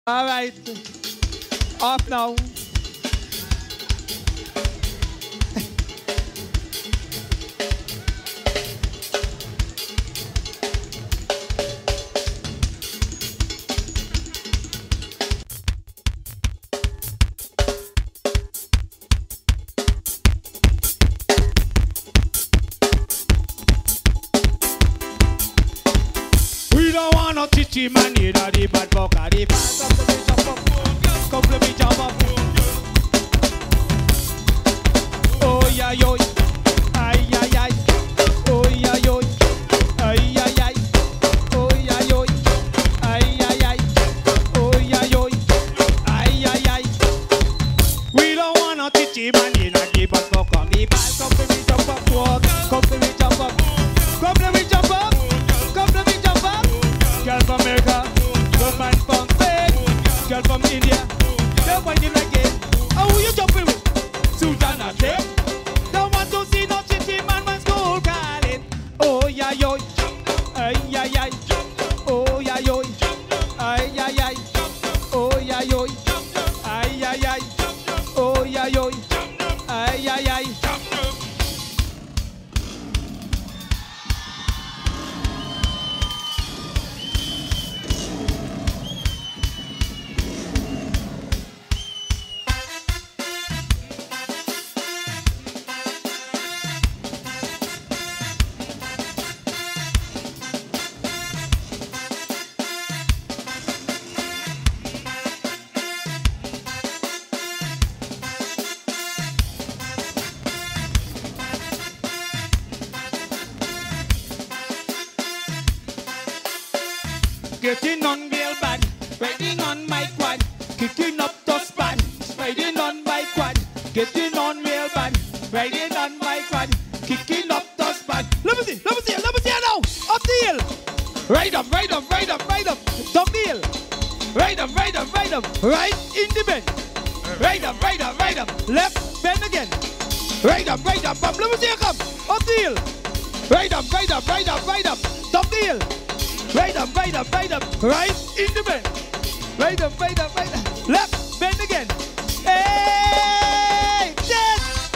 All right. Off now. We don't want no chichi man, neither the bad buck or the bad. Come to me, jump up. Oh, yeah, yo. Ay, ay, ay. Oh, yeah, yo. Ay, ay, ay. Oh, yeah, yo. Ay, ay, ay. Oh, yeah, yo. Ay, ay, ay. We don't want no chichi man, neither the bad buck or the bad. Come to me, jump up. Come to me, jump up. Come to me, jump up. Come to me, jump up. Girl from America, girl man from Spain, girl from India, they're whining again. And who you jumping with? Susanna Tay. Don't want to see no chichi man when school calling. Oh yeah yo, ay yeah yeah. Oh yeah yo, ay yeah yeah. Oh yeah yo, ay yeah yeah. Oh yeah yo, ay yeah yeah. Getting on real bad, riding on my quad, kicking up the span, riding on my quad, getting on real bad, riding on my quad, kicking up the span. Let me see now, up the hill. Ride up, ride up, ride up, ride up, down the hill. Ride up, ride up, ride up, right in the bend. Ride up, ride up, ride up, left, bend again. Ride up, up, let me see you come, up the hill. Ride up, ride up, ride up, ride up, down the hill. Right up, right up, right up, right in the bend. Right up, right up, right up, left, bend again. Hey, yes!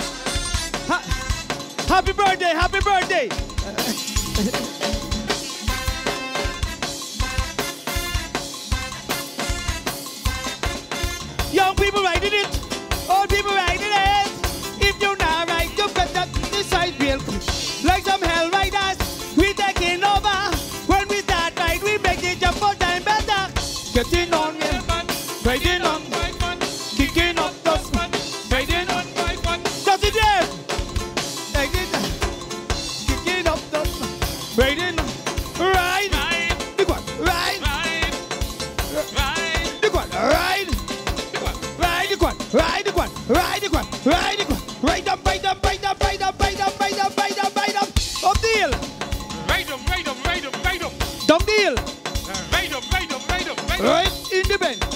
Happy birthday, happy birthday. Young people riding it, old people riding it. If you're not right, you better decide real quick. Like some hell riders, we taking over. We make it jump for time better. Getting on real fun, riding on my fun, kicking up the fun, riding on my fun. Just it there. Kicking up the fun, riding on. Ride, big one, ride, ride, big one, ride, ride, big one, ride, big one, ride, big one, ride, big one, ride up, ride up, ride up, ride up, ride up, ride up, ride up, ride up, up the hill. Ride up, ride up, ride up, ride up. Down the hill. Ride up, ride up, ride up, ride up. Right in the bend.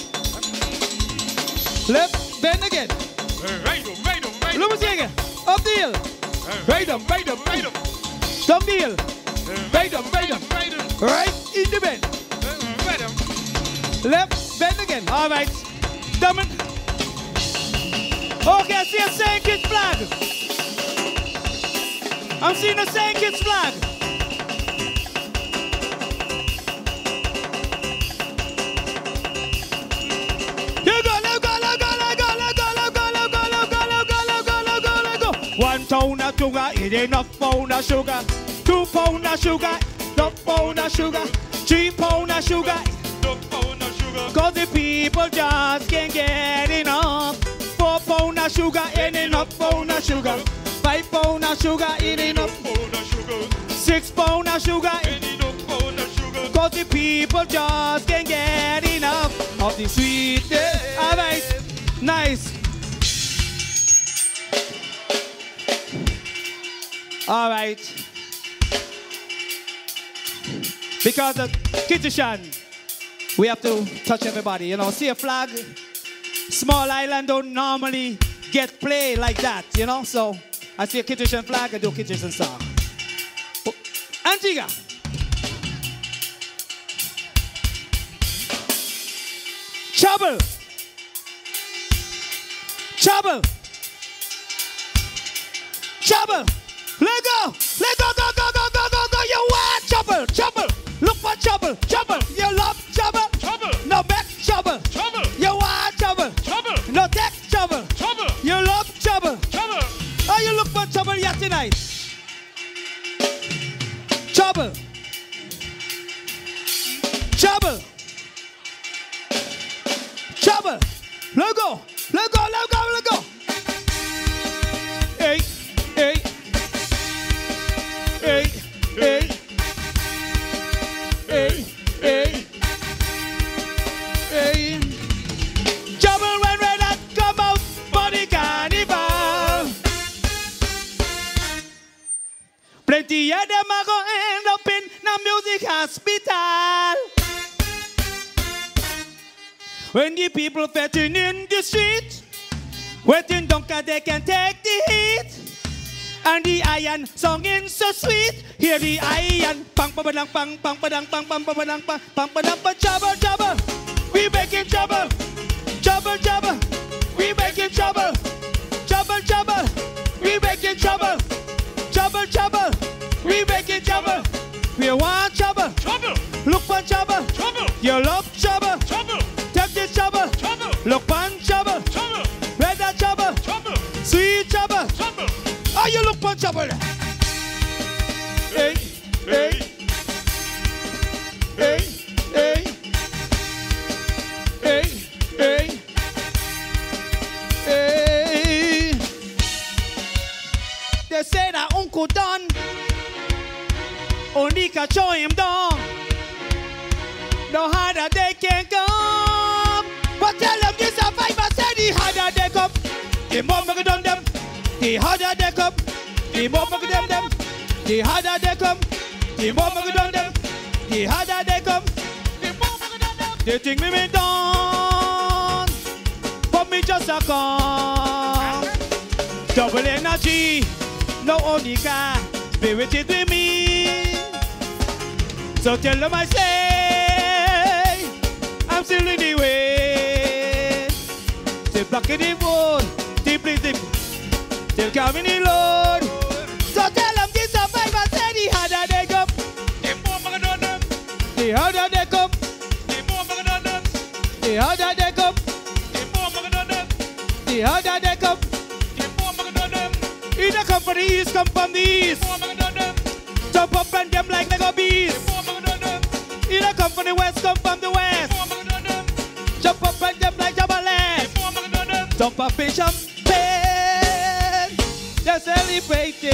Left, bend again. Ride up, ride up, ride up. Let me see again. Up the hill. Ride up, ride up, ride up. Down the hill. Ride up, ride up, ride up. Right in the bend. Ride up. Left, bend again. All right. Dumb it. Okay, I see a St. Kitts flag. I'm seeing a St. Kitts flag. One pound of sugar, it ain't enough pound of sugar. 2 pound of sugar, enough pound of sugar. 3 pound of sugar, enough pound of sugar. Cause the people just can't get enough. 4 pound of sugar, ain't enough pound of sugar. 5 pound of sugar, ain't enough pound of sugar. 6 pound of sugar, ain't enough pound of sugar. Cause the people just can't get enough of the sweetness. Alright, nice. All right. Because of Kitishan, we have to touch everybody. You know, see a flag. Small island don't normally get play like that, you know. So I see a Kitishan flag, I do Kitishan song. Antigua. Trouble. Trouble. Trouble. Let go. Let go, go, go, go, go, go, go. You want trouble. Trouble. Look for trouble. Trouble. You love trouble. Trouble. No make trouble. Trouble. You want trouble. Trouble. No take trouble. Trouble. You love trouble. Trouble. Oh, you look for trouble here tonight. Trouble. Trouble. Trouble. Let go. Let go. Let go. Let go. Hey. Hey. Hey. Hey. Hey. Hey. Hey. Trouble when red hat come out for the carnival. Plenty of them are going to end up in the music hospital. When the people fetting in the street, waiting down 'cause they can take the heat. And the iron songing so sweet. Hear the iron pang pa badang pang pang padang pang pang pa badang pang pang padang pa trouble trouble. We making trouble. Trouble trouble. We making trouble. Trouble trouble. We making trouble. Trouble trouble. We making trouble. We want trouble. Trouble. Look for trouble. Trouble. You love trouble. Trouble. Take this trouble. Trouble. Look for trouble. Trouble. Red that trouble. Trouble. Sweet trouble. Trouble. Oh, you look for trouble. Hey, hey, hey, hey, hey, hey, hey. They say that Uncle Don only can show him down. No harder they can come. But tell them this survivor said the harder they come, the more we done them. The harder they come, the more we them. The harder they come, the more we done them. The harder they come, the more we done them. They think me done, but me just a come. Double energy, no only can be with it with me. So tell them I say, I'm still in the way. They blocking the road, deeply deep. Still coming in load. So tell them this survivor say the harder they come, The more we done them. the harder they come, The more we done them. the harder they come, The more we done them. the harder they come. The more we done them. Either come from the east, come from the east. The more we done them. Jump up and them like Lego bees. The more we done them. Either come from the west, come from the The west. more we done them. Jump up and them like Jabalese. The more we done them. Jump up in champagne. They're celebrating.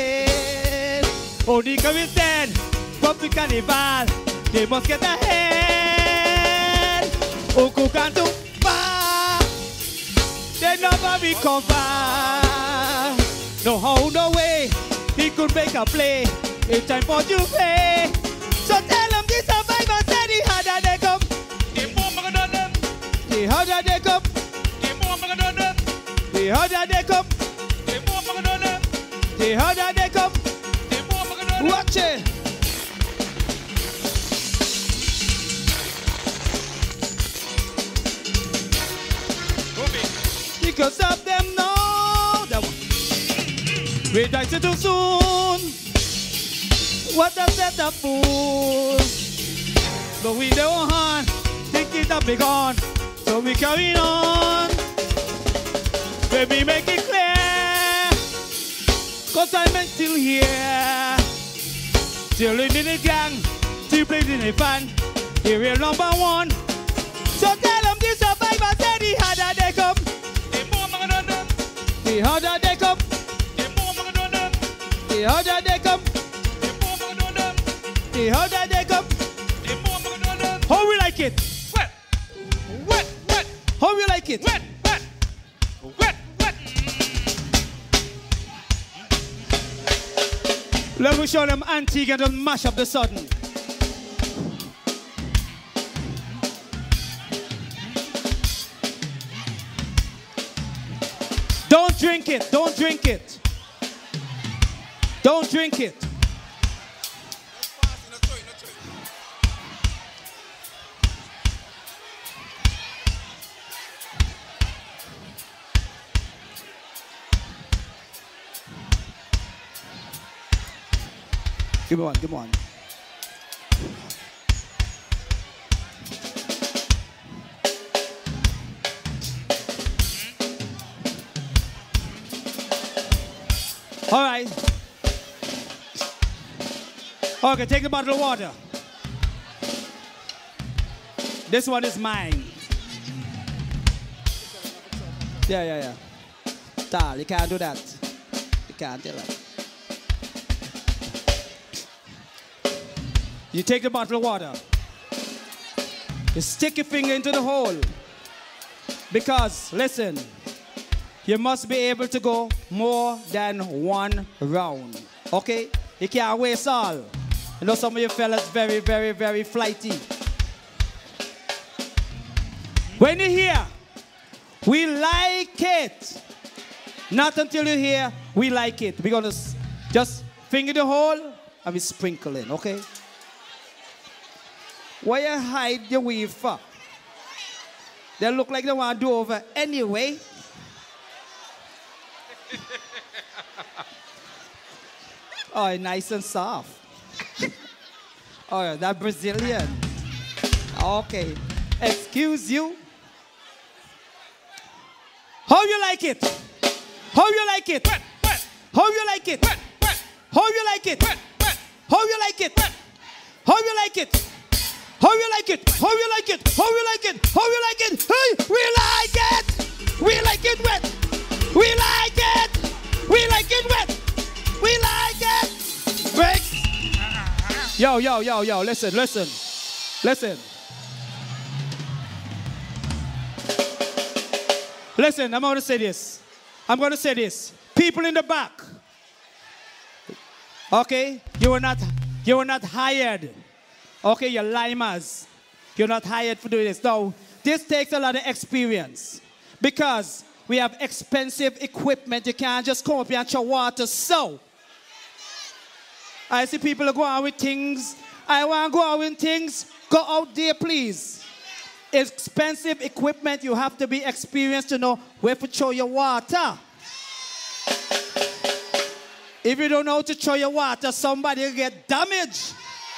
Only come we stand. Public carnival. They must get ahead. Oku can't do far. They never recover. No how, no way. He could make a play. It's time for you play. So tell them this survivor said the harder they come, The more we done them. the harder they come, The more we done them. the harder they come, The more we done them. the harder they come. The more we done them. Watch it. Because of them now, that one. We died too soon. What a set of fools. But we don't want, think it up be gone. So we carry on. Baby, make it clear. Cause I'm still here. Still in the gang, still playing in the fan. The real number one. So tell them this survivor say the harder they come, The more we done them. the harder they come, The more we done them. the harder they come, The more we done them. the harder they come. The more we done them. How we like it? Wet. Wet. Wet. How we like it? Wet. Wet. Wet. Wet. Let me show them Antigua and don't mash up the sudden. Don't drink it. Don't drink it. Don't drink it. Give me one, give me one. All right. Okay, take the bottle of water. This one is mine. Yeah. Tal, you can't do that. You can't do that. You take the bottle of water. You stick your finger into the hole. Because, listen, you must be able to go more than one round. Okay? You can't waste all. You know some of you fellas very, very, very flighty. When you hear, we like it. Not until you hear, we like it. We're going to just finger the hole and we sprinkle in, okay? Why you hide your weave for? They look like they want to do over anyway. Oh, nice and soft. Oh, that Brazilian. Okay. Excuse you. How you like it? How you like it? How you like it? How you like it? How you like it? How you like it? How you like it? How you like it? How you like it? How you like it? Hey, we like it. We like it wet. We like it. We like it wet. We like it. Break. Yo. Listen. Listen, I'm going to say this. People in the back. Okay? You were not hired. Okay, you're limers. You're not hired for doing this. No, this takes a lot of experience. Because we have expensive equipment. You can't just come up here and throw water. So, I see people go out with things. I want to go out with things. Go out there, please. Expensive equipment. You have to be experienced to know where to throw your water. If you don't know how to throw your water, somebody will get damaged.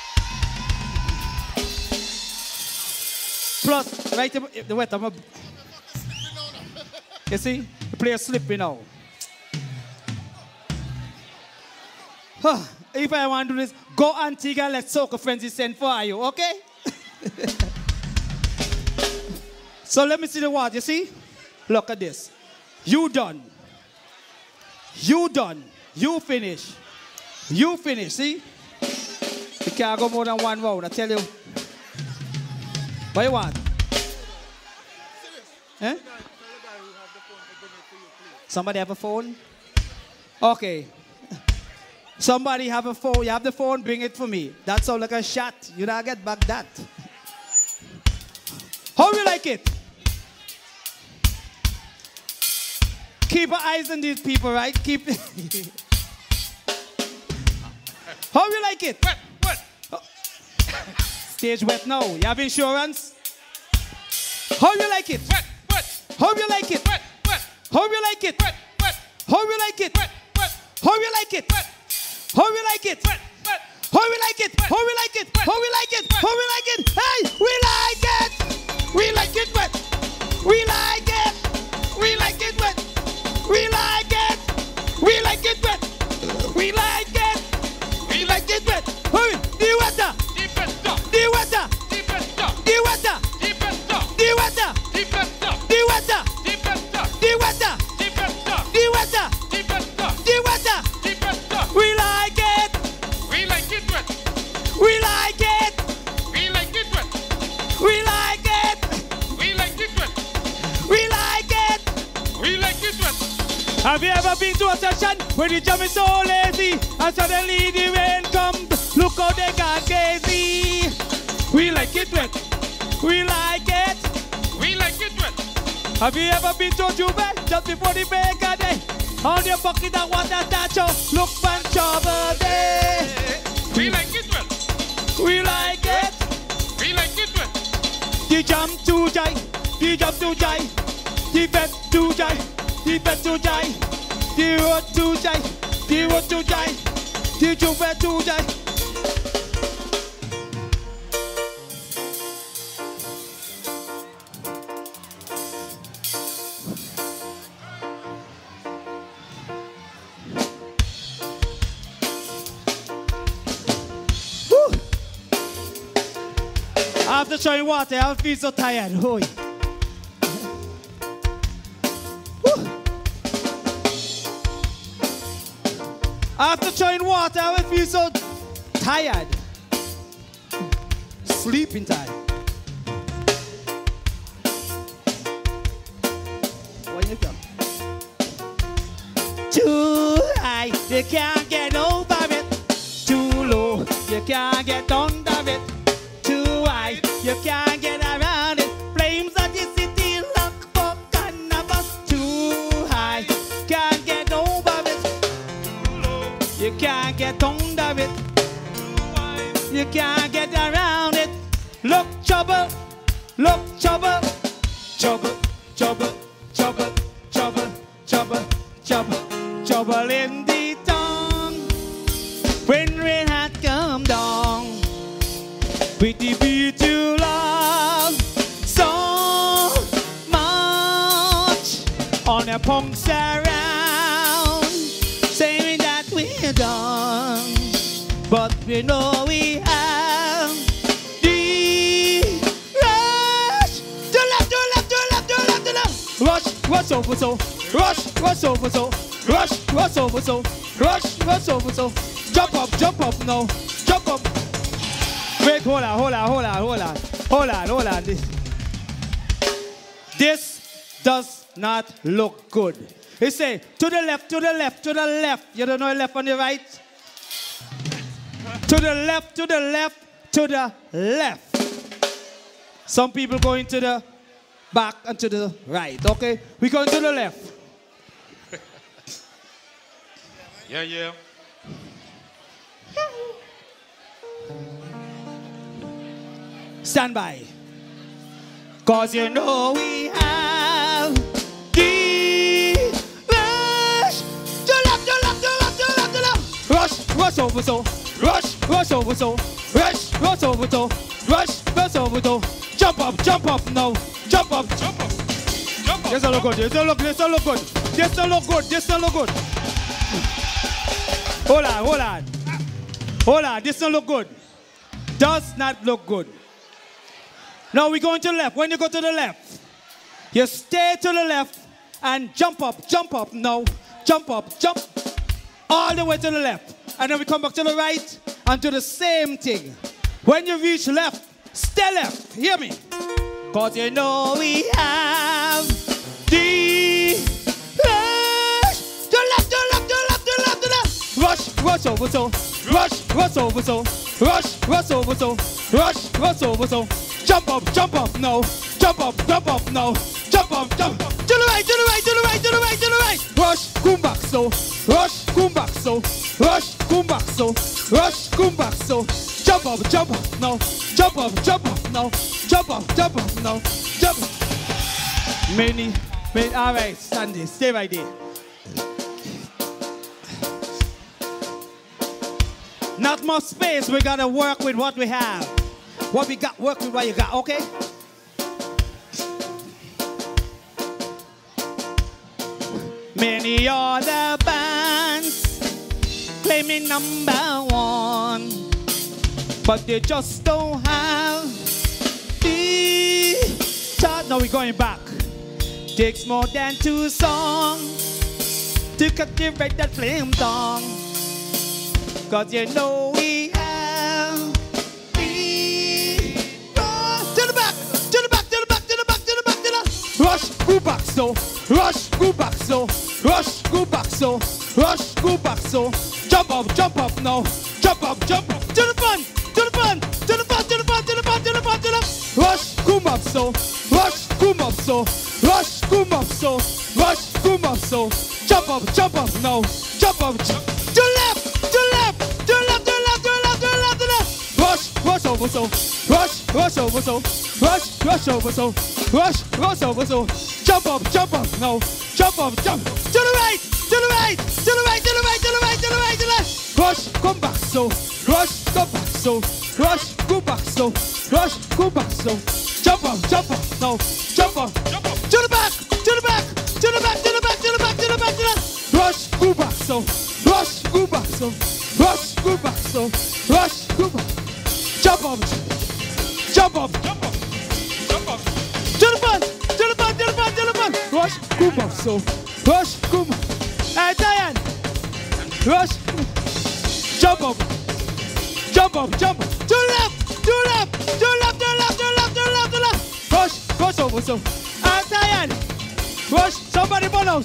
Plus, right, the wet, you see, the player slipping now. If I want to do this, go Antigua and let Soca Frenzy send for you, okay? So let me see the water, you see? Look at this. You done. You done. You finish. You finish, see? You can't go more than one round, I tell you. What you want? Eh? Somebody have a phone? Okay. Somebody have a phone. You have the phone, bring it for me. That's all like a shot. You don't get back that. How you like it? Keep your eyes on these people, right? Keep. How you like it? Wet. Stage wet now. You have insurance? How you like it? Wet. How you like it? Wet. How you like it? Wet. How you like it? Wet. How you like it? How you like it? How you like it? How you like it? How you like it? How you like it? Hey, we like it. We like it wet. We like it. We like it wet. We like it. We like it wet. We like it. We like it wet. Hurry, the water. The water. The water. The water. The water. The water. The water. The water. We like it. We like it wet. We like it. We like it wet. We like it. We like it wet. We like it. We like it wet. Have you ever been to a session where the jam is so lazy and suddenly the rain comes? Look how they got crazy. We like it wet. We like it. We like it wet. Have you ever been to Juba just before the break of day? On your bucket of water statue, look for trouble day. We like it wet. We like it. We like it wet. The jam to jai, the jam to jai, the bed to jai, the bed to jai, the road to jai, the road to jai, the Juba to jai, throwing water, I feel so tired. Hoy. After throwing water, I feel so tired. Sleeping time. What you come? Too high, you can't get over it. Too low, you can't get under it. Too high, you can't get around it. Flames of the city look for cannabis. Too high, can't get over it. Too low, you can't get under it. Too high, you can't get around it. Look trouble, trouble, trouble, trouble, trouble, trouble, trouble, trouble, trouble in the town. When rain had come down, with the beat you love so much on the punks around, saying that we're done, but we know we have the rush to left, to left, to left, to left, to left. Rush over so, rush over so, rush over so, rush over so. Jump up now, jump up. Wait, hold on. This does not look good. He say, to the left, to the left, to the left. You don't know left on the right? To the left, to the left, to the left. Some people going to the back and to the right, okay? We going to the left. Yeah. Stand by. Cause you know we have the rush. To left, to left, to left, to left, to left. Rush over so. Rush over so. Rush over so. Rush over so. Jump up now. Jump up. This don't look good. This don't look good. Hold on. This don't look good. Does not look good. Now we're going to the left. When you go to the left, you stay to the left and jump up now. Jump all the way to the left. And then we come back to the right and do the same thing. When you reach left, stay left. Hear me? Cause you know we have the rush. To left, to left, to left, to left, to left. Rush over so. Rush over so. Rush over so. Rush over so. Jump up now. Jump up now. Jump. To the right, to the right, to the right, to the right, to the right. Rush, come back so. Rush, come back so. Rush, come back so. Rush, come back so. Jump up now. Jump up now. Jump up now. Jump. Many, all right, stand there. Stay right there. Not much space. We gotta work with what we have. What we got, work with what you got, okay? Many other bands claiming #1, but they just don't have the chart. Now we're going back. Takes more than 2 songs to cultivate that flame tongue. Cause you know we have the to the back, to the back, to the back, to the back, to the back, to the rush, go back so, rush, go back so, rush, go back so, rush, go back so, jump up now, jump up, to the front, to the front, to the front, to the front, to the front, to the front, to the rush, go up so, rush, go up so, rush, go up so, rush, go up so, jump up now, jump up, to the left. Rush over so, rush over so, rush over so, rush over so, jump up now, jump to the right, to the right, to the right, to the right, to the right, to the right, to the left. Rush, come back so, rush, come back so, rush, go back so, rush, go back so, jump up now, jump to the back, to the back, to the back, to the back, to the back, to the back, to the left. Rush, go back so, rush, go back so, rush, go back so, rush, go back. Jump up, Scoop up, so. Rush, scoop. Hey, Diane. Rush. Jump up. Jump up, jump up. To the left, to the left, to the left, to the left, to the left, to the left, to the left. Rush over, so. And Diane. Rush, somebody run out.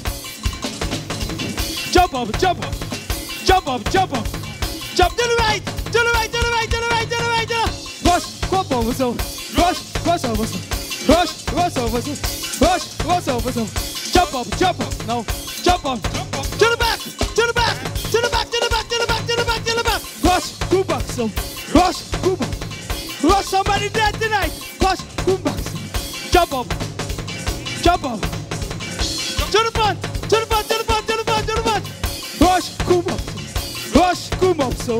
Jump up, jump up. Jump up, jump up. Jump to the right, to the right, to the right, to the right, to the right, to the right. Rush over, so. Rush over, so. Rush over, so. Rush over, so. Jump up, no. Jump up. To the back, to the back, to the back, to the back, to the back, to the back, to the back. Rush, go back, so. Rush, go back. Rush, somebody dead tonight. Rush, go back, so. Jump up. Jump up. To the front, to the front, to the front, to the front, to the front. Rush, go back, so. Rush, go back, so.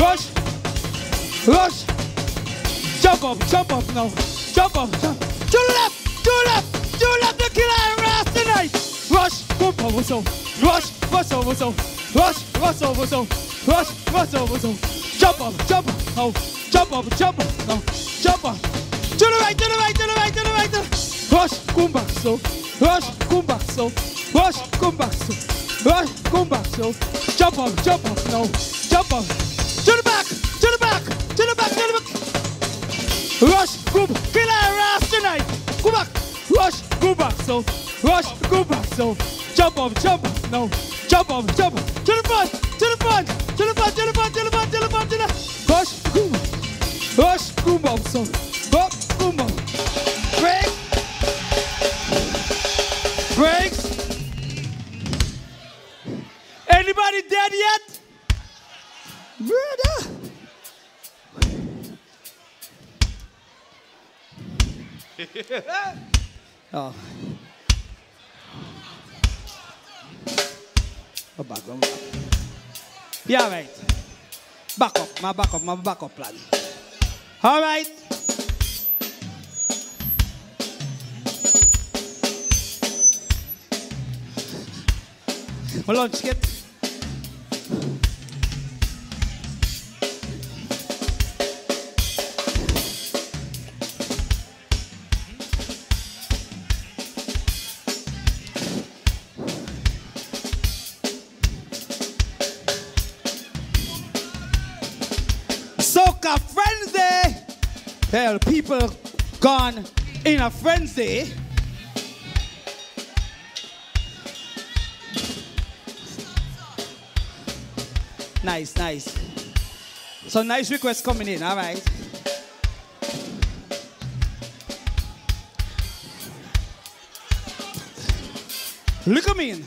Rush. Jump up now. Jump up. To the left, to the left, to the left, the killer ass tonight. Rush, go over, so. Rush over, so. Rush over, so. Rush over, so. Jump up, no. Jump up, no. Jump up. To the right, to the right, to the right, to the right. Rush, come back, so. Rush, come back, so. Rush, come back, so. Rush, come back, so. Jump up, no. Jump up. To the back, to the back, to the back, to the back. Rush, go back. Kill our ass tonight. Go back. Rush, go back, so. Rush, go back, so. Jump up, no. Jump up. To the front, to the front, to the front, to the front, to the front, to the front, to the Rush, go back. Rush, go back, so. Up, go back. Breaks. Anybody dead yet? Brother. Oh. Back up. Yeah, right. Back up, my backup plan. All right. My lunch kit. Soca frenzy. Hell, people gone in a frenzy. Nice. So nice requests coming in, all right. Look at me.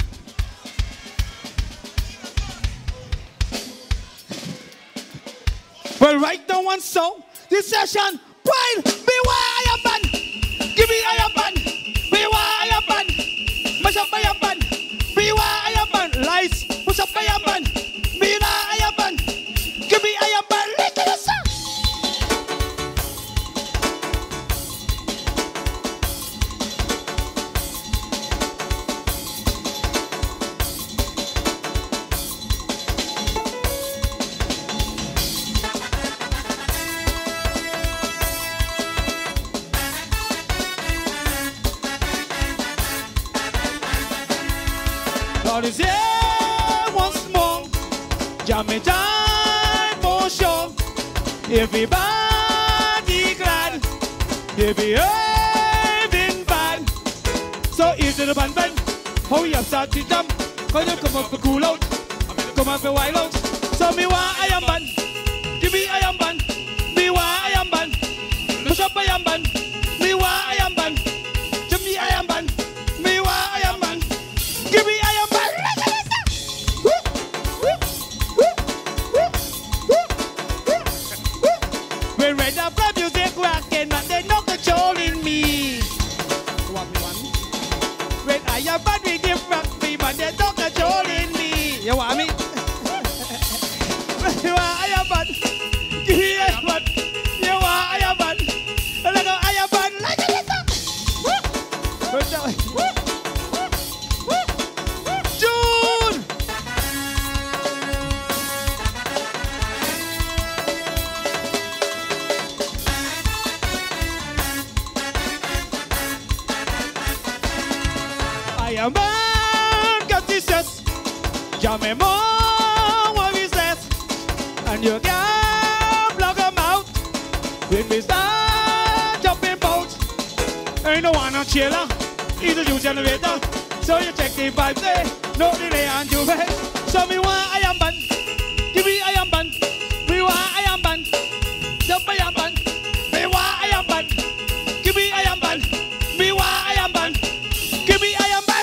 Well, right now one song, this session, Pile, beware iron band. Give me iron band. Beware iron band. Mash up iron band. Beware iron band. Lights, push up iron band. Beware iron band. Give me iron band. Listen to the song. God is here once more, jamming time for sure. Everybody glad, behaving fine. So easy to band, how you start to jump, how you come up for cool out, come up for wild out. So me want iron band, give me iron band, me want iron band, push up iron band, me want iron band, give me iron band, me want iron band, give me iron band. We're ready for music rocking, but they're not controlling me. When I am bad, we give rock me, but they're not controlling me. You want me? You want I am bad? Give me iron band. You want I am bad? Let go iron band. Like this. June. I fireman got this stress. Jammy more what he says. And you can't block him out. When we start jumping bout. Ain't no one on chiller. He's a new generator. So you check the vibes there. No delay and you pay. So me want I am band. Give me I am band. Me want I am band. Jump I am band. Me want I am band. Give me I am band. Me want I am band. Give me I am band.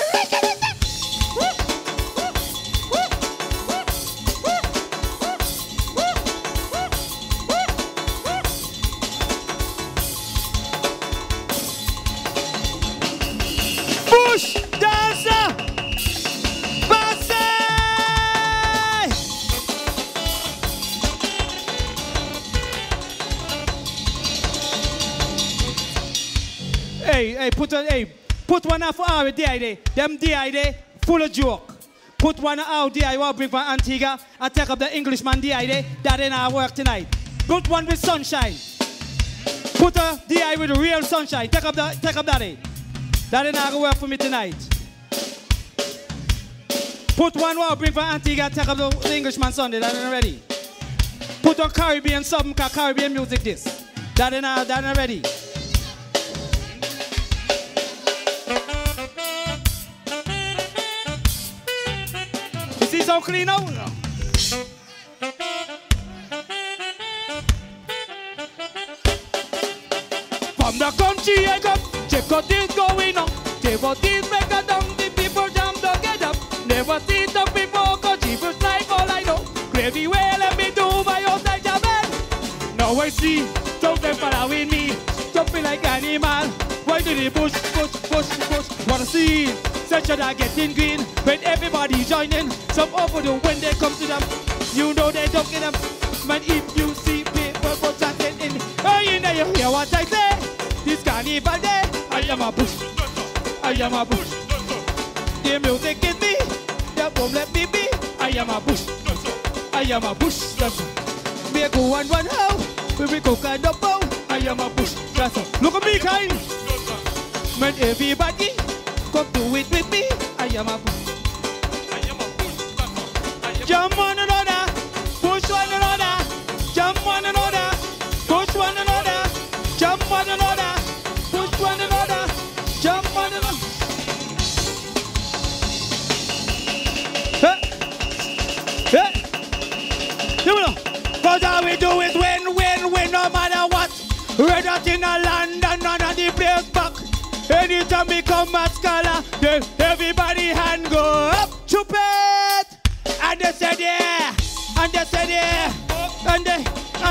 Bush dancer. Hey, put one out for our DI. Them DI full of joke. Put one out DI. You want to bring from Antigua and take up the Englishman DI. That ain't our work tonight. Put one with sunshine. Put a DI with real sunshine. Take up that day. That ain't our work for me tonight. Put one want to bring from Antigua. Take up the Englishman Sunday. That ain't ready. Put on Caribbean something. Caribbean music this. That ain't ready. So clean out. From the country I come, check out this going on. Check out this make a down, the people jump together. Never see the people cause people like all I know. Gravy well let me do my own like a man. Now I see, some them following me, jumping like animal. Why do they push? Wanna see? Such that getting green when everybody joining. Some over the when they come to them, you know they talking them. Man, if you see people protecting in, oh, you know you hear what I say. This carnival day, I am a bush. I am a bush. The music is me, the boom let me be. I am a bush. I am a bush. Me go and run how, we go kind of bow. I am a bush. Look at me kind. Man, everybody. Come do it with me. I am a bush. I am a bush. Jump one another, push one another. Jump one another, push one another. Jump one another, push one another. Jump one another. Hey, you know, cause all we do is win, no matter what. Whether in a land and none of the place back. Anytime we come at Scala, then everybody hand go up, chup it, and they said yeah, and they said yeah, and they,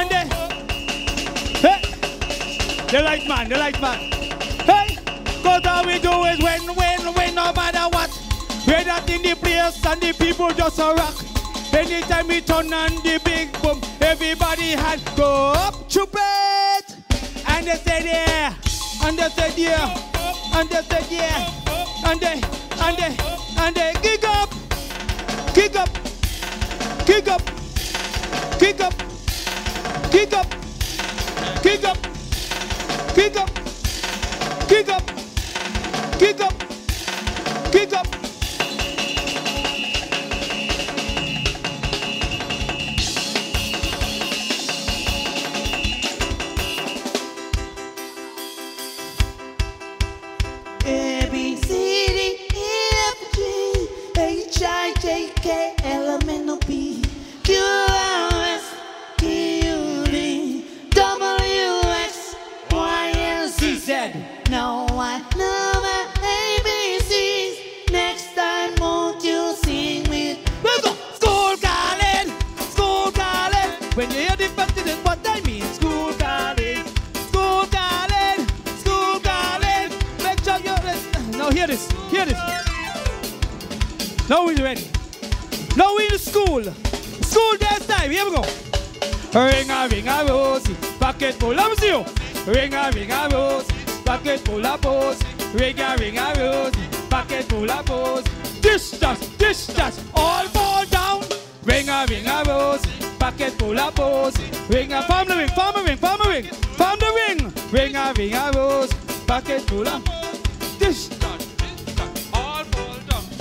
hey, the light man, hey, cause all we do is win, no matter what. We're not in the place and the people just a rock. Anytime we turn on the big boom, everybody hand go up, chup it, and they said yeah, and they said yeah. And they said yeah, and they kick up, kick up, kick up, kick up, kick up, kick up, kick up, kick up, kick up, kick up. When you hear the president, what I mean, school calling, school calling, school calling. Make sure you're ready. Now hear this. Now we're ready. Now we're in the school. School dance time. Here we go. Ring a rosy, pocket full of you. Ring a rosy, pocket full of rose. Ring a rosy, pocket full of rose. Dish dash, all fall down. Ring a rosy. Pocket full of rose. Ring a farm the ring. Ring a rose. Pocket full of dish. All full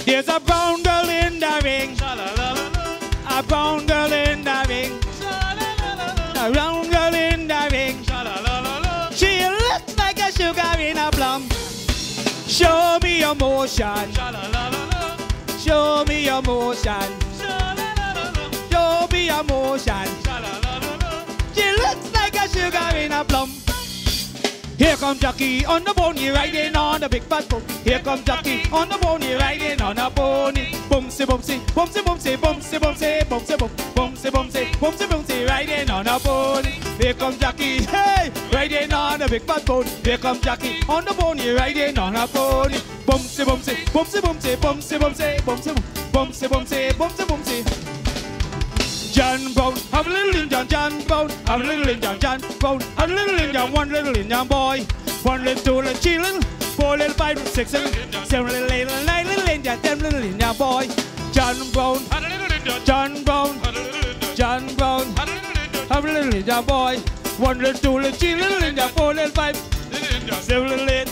There's a brown girl in the ring. A brown girl in the ring. A brown girl in the ring. She looks like a sugar in a plum. Show me your motion. Show me your motion. Show me your motion. She looks like a sugar in a plum. Here comes Jackie on the pony, riding on the big fat pony. Here comes Jackie on the pony, riding on a pony. Boomsy, boomsy, boomsy, boomsy, boomsy, boomsy, boomsy, boomsy, boomsy, boomsy, boomsy, riding on a pony. Here comes Jackie, hey, riding on a big fat pony. Here comes Jackie on the pony, riding on a pony. Boomsy, boomsy, boomsy, boomsy, boomsy, boomsy, boomsy, boomsy, boomsy, boomsy, boomsy. John Brown, have a little Indian John Brown, have a little Indian John Brown, have a little Indian, one little Indian boy, one little, two little children, 4 little, 5 little, 6 little, 7 little, 8 little, 9 little Indian, 10 little Indian boy. John Brown, John Brown, John Brown, have a little Indian boy, 1 little, 2 little, 3 little Indian, 4 little, 5, 7 little, 8.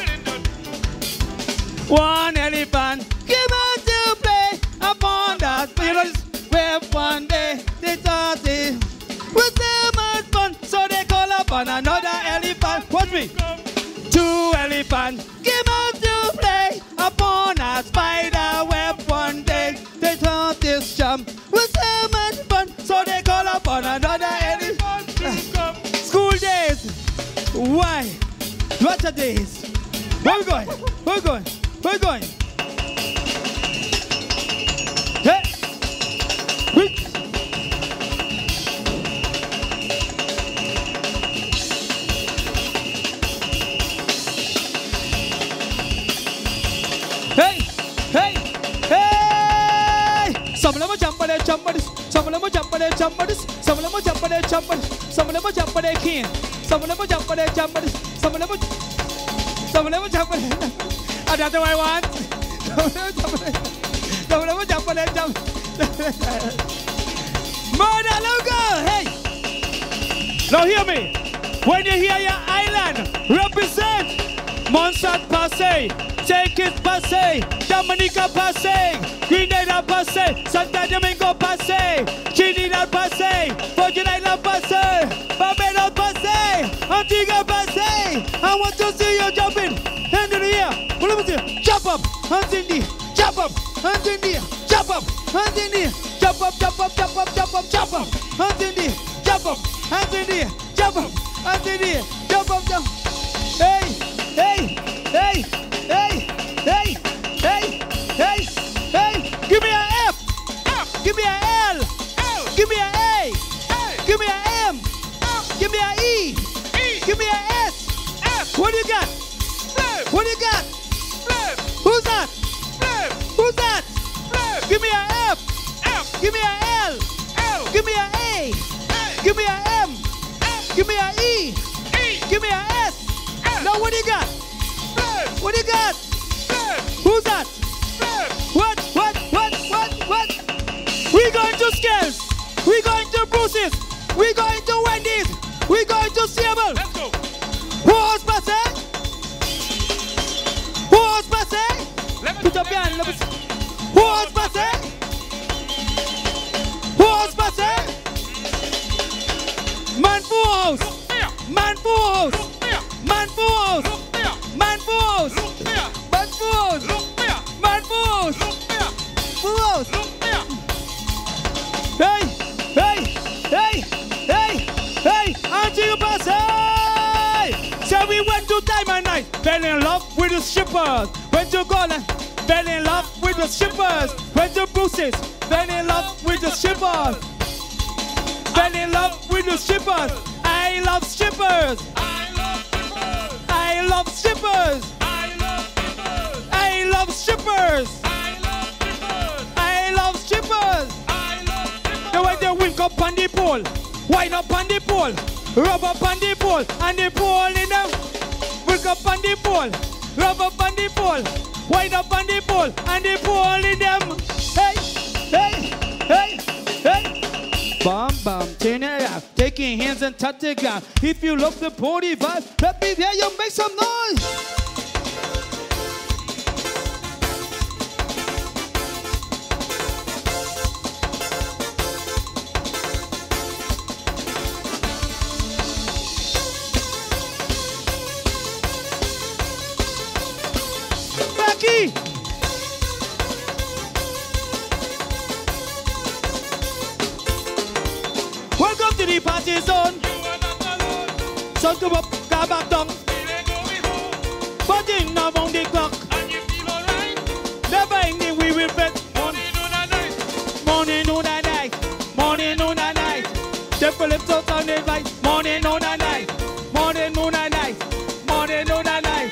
1 elephant came out to play upon that field. Where one day they thought it was so much fun, so they call upon another elephant. Watch me. 2 elephants came out to play upon a spider web one day. They thought this jump was so much fun, so they call upon another elephant. School days. Why? What are days? Where we going? Where we going? Where we going? Hey. Hey, hey, hey! Some of them jump on their jump on this. Some of them jump on their jump on this. Some of them jump on their jump on this. Some of them jump on their king. Some of them jump on their jump on this. Some of them jump on their. That's what I want. Some of them jump on their jump. Murder, logo, hey! Now hear me. When you hear your island, represent Montserrat Passe, Take It Passe, Dominica Passe, Grenada Passe, Santa Domingo Passe, Trinidad Passe, Virgin Island Passe, Barbados Passe, Antigua Passe. I want to see you jumping. Hand in the air. What let me see. Jump up, hands in the air. Jump up, hands in the air. Jump up, hands in the air. Jump up, jump up, jump up, jump up, jump up. Hands in the air. Jump up, hands in the air. Jump up, hands in the air. Jump up, jump. Hey, hey, hey, hey, hey, hey, hey, hey. Give me an F. Give me an L. Give me an A. Give me an M. Give me an E. Give me an S. What do you got? What do you got? Who's that? Who's that? Give me an F. Give me an L. Give me an A. Give me an M. Give me an E. Give me an S. Now what do you got? What do you got? Who's that? What? We're going to Scales. We're going to Bruce's. We're going to Wendy's. We're going to Seattle. Let's go. Who's passing? Who's passing? Put up your hand. Who's passing? Who's passing? Man fools. Man fools. Man fools. Man fools. Man fools. Man fools. Fools. Hey, hey, hey, hey, hey, Antigua Passe. So we went to Diamond Night, fell in love with the strippers. Went to Golden, fell in love with the strippers. Went to Bruce's, fell in love with the strippers. Fell in love with the strippers. I love strippers. I love strippers. I love strippers. I love strippers. Now when they wink up on the pole, wind up on the pole, rub up on the pole, and the pole in them. Wink up on the pole, rub up on the pole, wind up on the pole, and the pole in them. Hey, hey, hey, hey. Bam, bam, turn it out. Take your hands and touch the ground. If you love the party vibe, let me hear you make some noise. party. Welcome to the party zone. Sun come up, come back down. Party now on the clock. Never ending, we will bet. Morning, noon, and night. Morning, noon, and night. The Phillips on the right. Morning, noon, and night. Morning, noon, and night. Morning, noon, and night.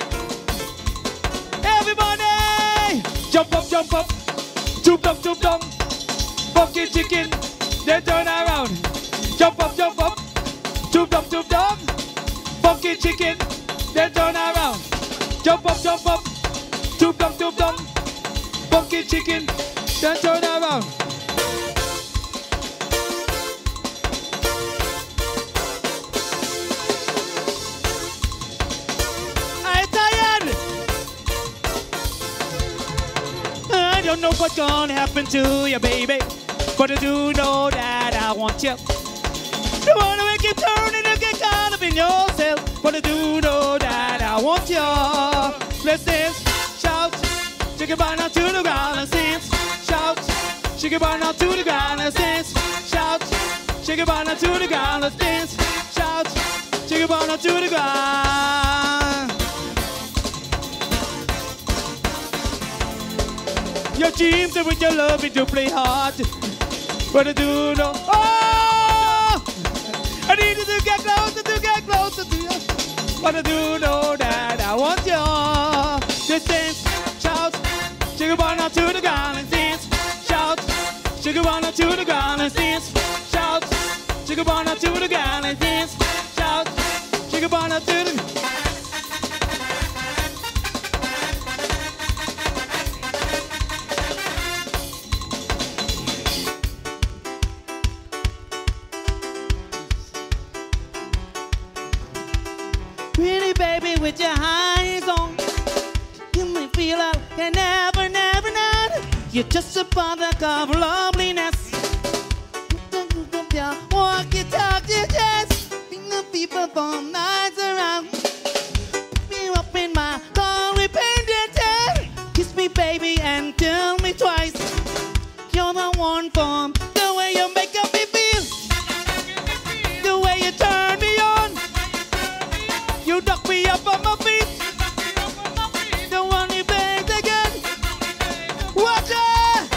Everybody, jump up, jump up. Jump up, jump down. Funky chicken, then turn around. Jump up, jump up. Jump up, jump down. Funky chicken, then turn around. Jump up, jump up. Jump up, jump down. Funky chicken, then turn around. I'm tired. I don't know what's gonna happen to you, baby, but I do know that I want you. Don't wanna make you turn and get caught up in yourself, but I do know that I want you. Let's dance, shout, shake your body to the ground and dance. Shout, shake your body to the ground and dance. Shout, shake your body to the ground and dance. Shout, shake your body to the ground. Your dreams and with your love it do play hard, but I do know. Oh, I need you to get closer to you, but I do know that I want you. Just dance, shout, shake your body to the ground and dance. Shout, shake your body to the ground and dance. Shout, shake your body to the ground and dance. Shout, shake your body to the. Pretty baby with your eyes on, you may feel I can never, never not. You're just a product of loveliness. Walk you, talk you, just bring the people from nights around. Pick me up in my car, we painted. Kiss me, baby, and tell me twice. You're the one for the way you make me feel, the way you turn me on. You knock me up on my feet. Don't want me back again. Watch it.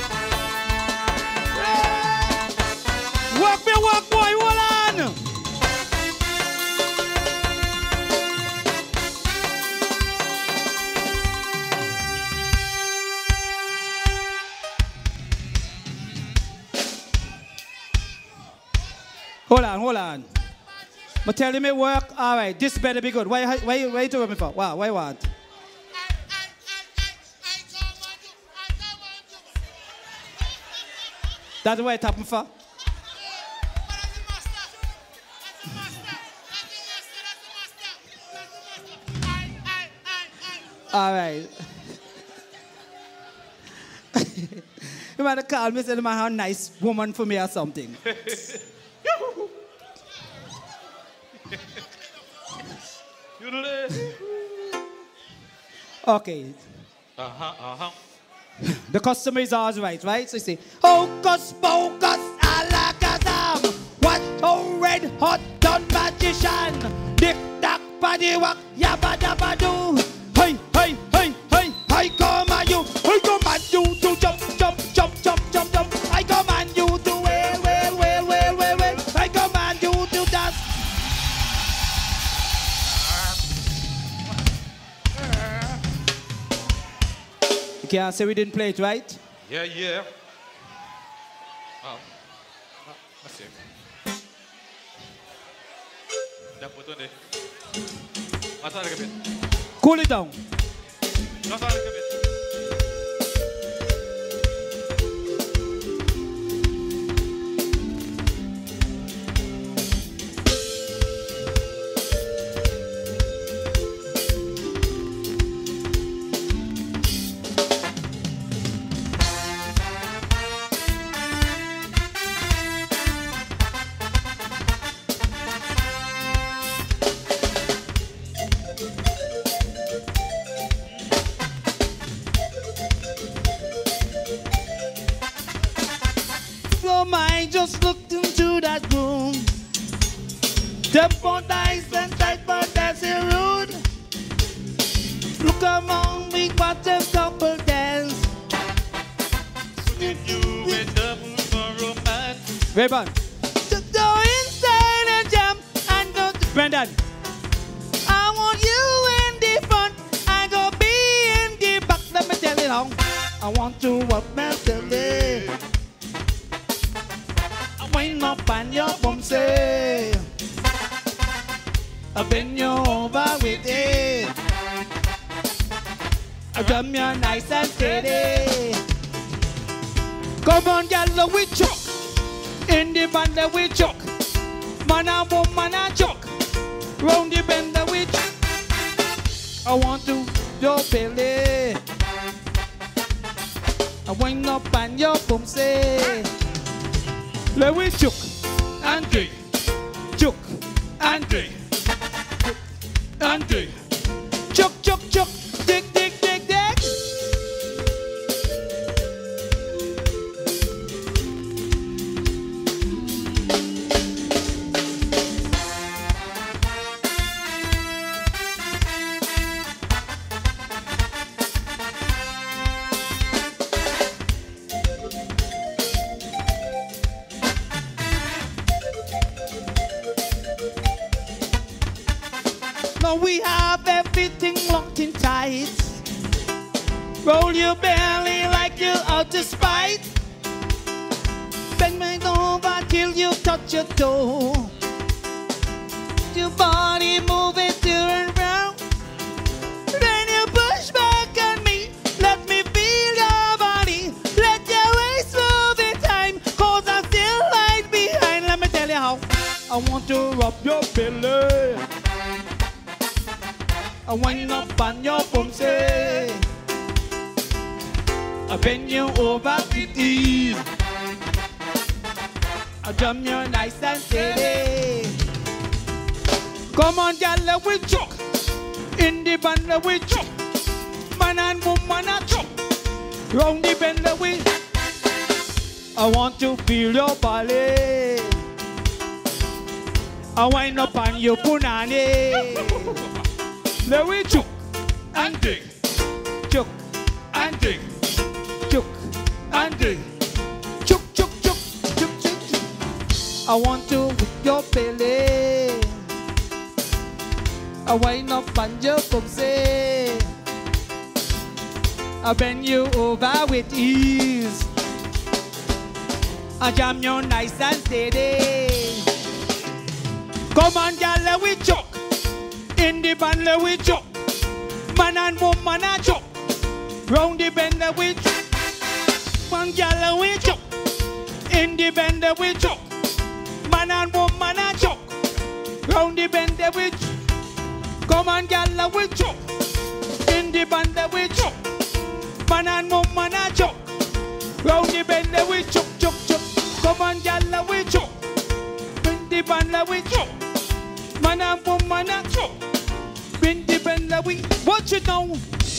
Walk me, walk, boy, hold on. Hold on. But telling me work, all right, this better be good. Why you doing me for? Wow, why you want? That's what it happened for? All right. You might have called me and said, man, how nice woman for me or something. Okay. The customer is always right? So you say, hocus pocus, alakazam. What a red hot done magician. Dick dack paddy whack, yabba dabba doo. Hey, hey, hey, hey, I command you to jump, jump, jump, jump, jump, jump. I command you to wail, wail, wail, wail, wail, wail. I command you to dance. You can't say we didn't play it, right? Yeah. Oh. Masih. Dapat tu deh. Masa ada kebet. Cool it down. Masa ada kebet. just looked into that room. Them for nice and tight, but that's rude. Look among me, watch them couple dance. Did you wake up for romance? Ray-Ban. Just go inside and jump and go to Brendan. I want you in the front, I go be in the back. Let me tell you now. I want to walk mentally. I wind up on your bum say. I bend you over with it. I drum you nice and steady. Come on, girl, we chuck. In the band we chuck. Man and woman a chuck. Round the bend we chuck. I want to your belly. I wind up on your bum say. Let we chuck and dig. Chuck and dig. And dig. Chuck, chuck, chuck. Dig, dig, dig, dig. Now we have everything locked in tight. Roll your belly like you're out to spite. Bend me over till you touch your toe. Your body moving to and round. Then you push back on me. Let me feel your body. Let your waist move in time. Cause I'm still right behind. Let me tell you how. I want to rub your belly. I wind up on your bum say. I bend you over with ease. I drum you nice and steady. Come on, girl, let we chuck. In the band, let we chuck. Man and woman a chuck. Round the bend, let we. I want to feel your body. I wind up on your punani. Let we chuck and dig. Chuck and dig. Chuck and dig. Chuck, chuck, chuck, chuck, chuck, chuck. I want to whip your belly. I wind up on your bumsy. I bend you over with ease. I jam you nice and steady. Come on, girl, let we chuck. In the band, let we chuck. Man and woman a chuck. Round the bend, let we chuck. Man, girl, let we chuck. In the bend, let we chuck. Man and woman a chuck. Round the bend, let we chuck. Come on, girl, let we chuck. In the band, let we chuck. Man and woman a chuck. Round the bend, let we chuck, chuck, chuck. Come on, girl, let we chuck. In the band, let we chuck. Man and woman a chuck. Bring the bend that we watch it now.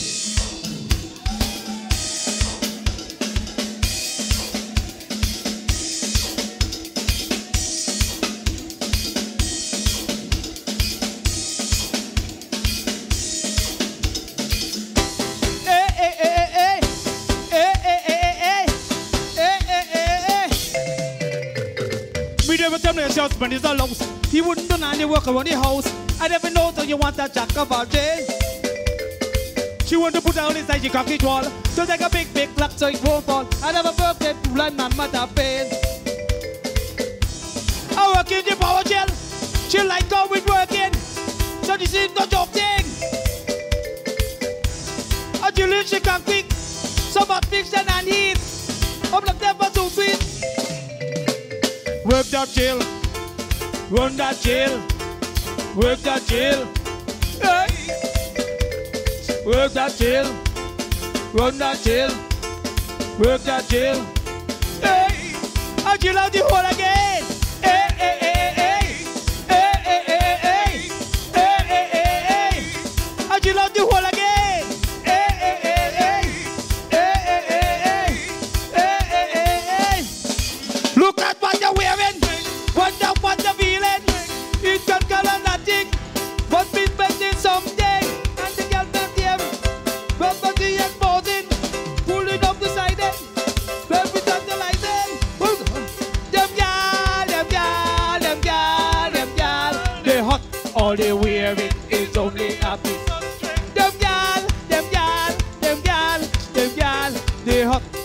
We never tell me your husband is a louse. He wouldn't do any work around the house. I never know that you want a jack of all day. She want to put down inside the concrete wall. So take a big, big block so it won't fall. I never worked that blind man mother pain. I work in the power gel. She like how it working. So this is no joke thing. I do she can quick. So much fiction and heat. I'm like never too sweet. Work that jail. Run that jail. Work that jail. Hey. Work that jail. Run that jail. Work that jail. Hey. I'll chill out the hole again. Hey, hey, hey, hey. Hey, hey, hey, hey. Hey, hey, hey, hey. I'll chill out the hole again. Hey, hey, hey, hey. Hey, hey, hey, hey. Hey, hey, hey, hey. Look at what you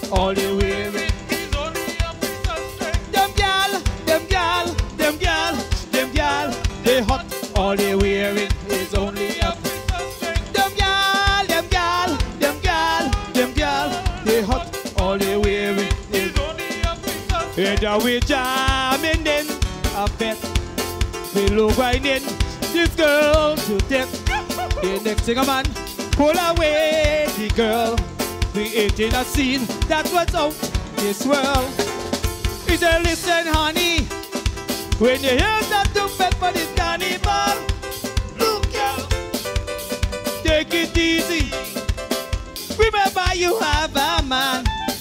all they wearing is only a piece of string. them gal, them gal, them gal, them gal, they hot, all they wearing is only a Piece of string. them gal, them gal, them gal, them gal, they hot, all they wearing is Is only a piece of string. and we jamming then a bet we low grinding this girl to death. The next thing a man pull away the girl, creating a scene that's what's out this world. He said, listen honey, when you hear that to bet for this carnival, look out, take it easy, remember you have a man.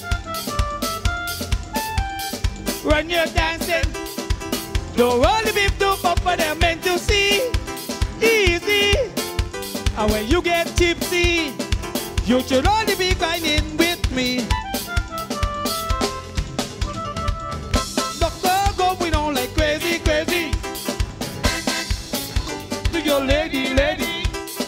When you're dancing, don't only be too up for them men to see. Easy. And when you get tipsy, you should only be grinding with me. Doctor going on like crazy, crazy. To your lady, lady.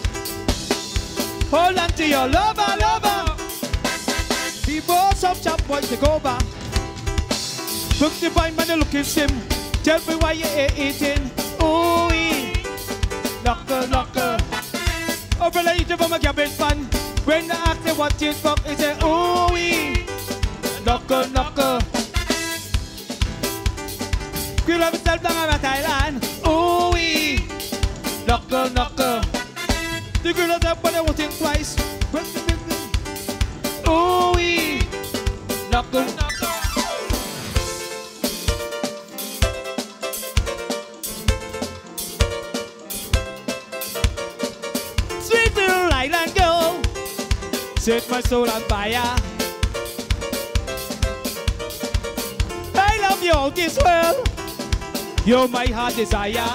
Hold on to your lover, lover. Before some chop boys take over. Look the fine man looking sim. Tell me why you eating. Ooh-wee. Knocker, knocker. Over the eating from a cabbage pan. When the actor watch it fuck, he say ooh-wee. Knocker, knocker. Grill up yourself down in Thailand. Ooh-wee. Knocker, knocker. The grill up but I won't think twice. Ooh-wee. Knocker, knocker. Island girl, set my soul on fire. I love you all this world, you're my heart desire.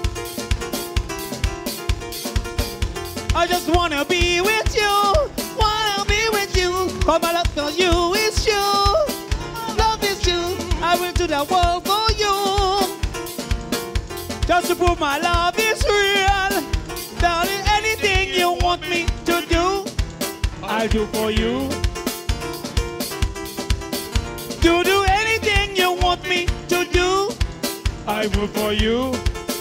I just wanna be with you, wanna be with you. All my love for you is true, love is true. I will do the world for you, just to prove my love is real. Darling, anything you want me to do, I'll do for you. To do anything you want me to do, I will for you.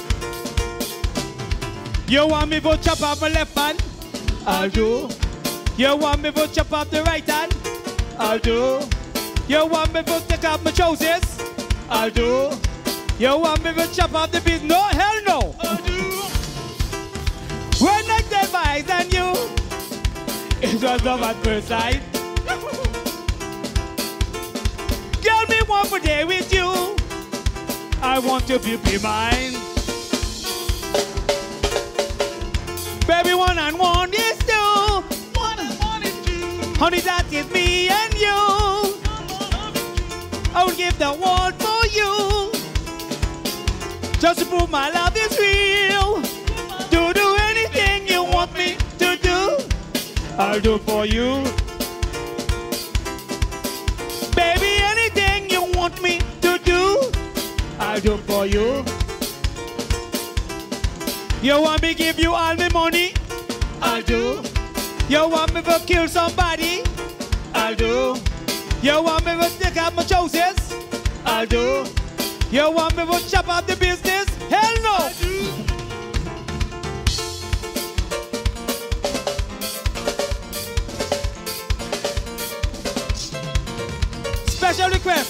You want me to chop off my left hand? I'll do. You want me to chop off the right hand? I'll do. You want me to take off my trousers? I'll do. You want me to chop off the beard? No, hell no. I'll do. When I set my eyes on you, it was love at first sight. Girl, me want for day with you, I want you to be mine. Baby, one and one is two, One and one is two. honey, that is me and you. I will give the world for you, just to prove my love is real. To do anything you want me to do, I'll do for you. Baby, anything you want me to do, I'll do for you. You want me give you all the money? I'll do. You want me to kill somebody? I'll do. You want me to take out my trousers? I'll do. You want me to chop up the business? Hell no! Special request.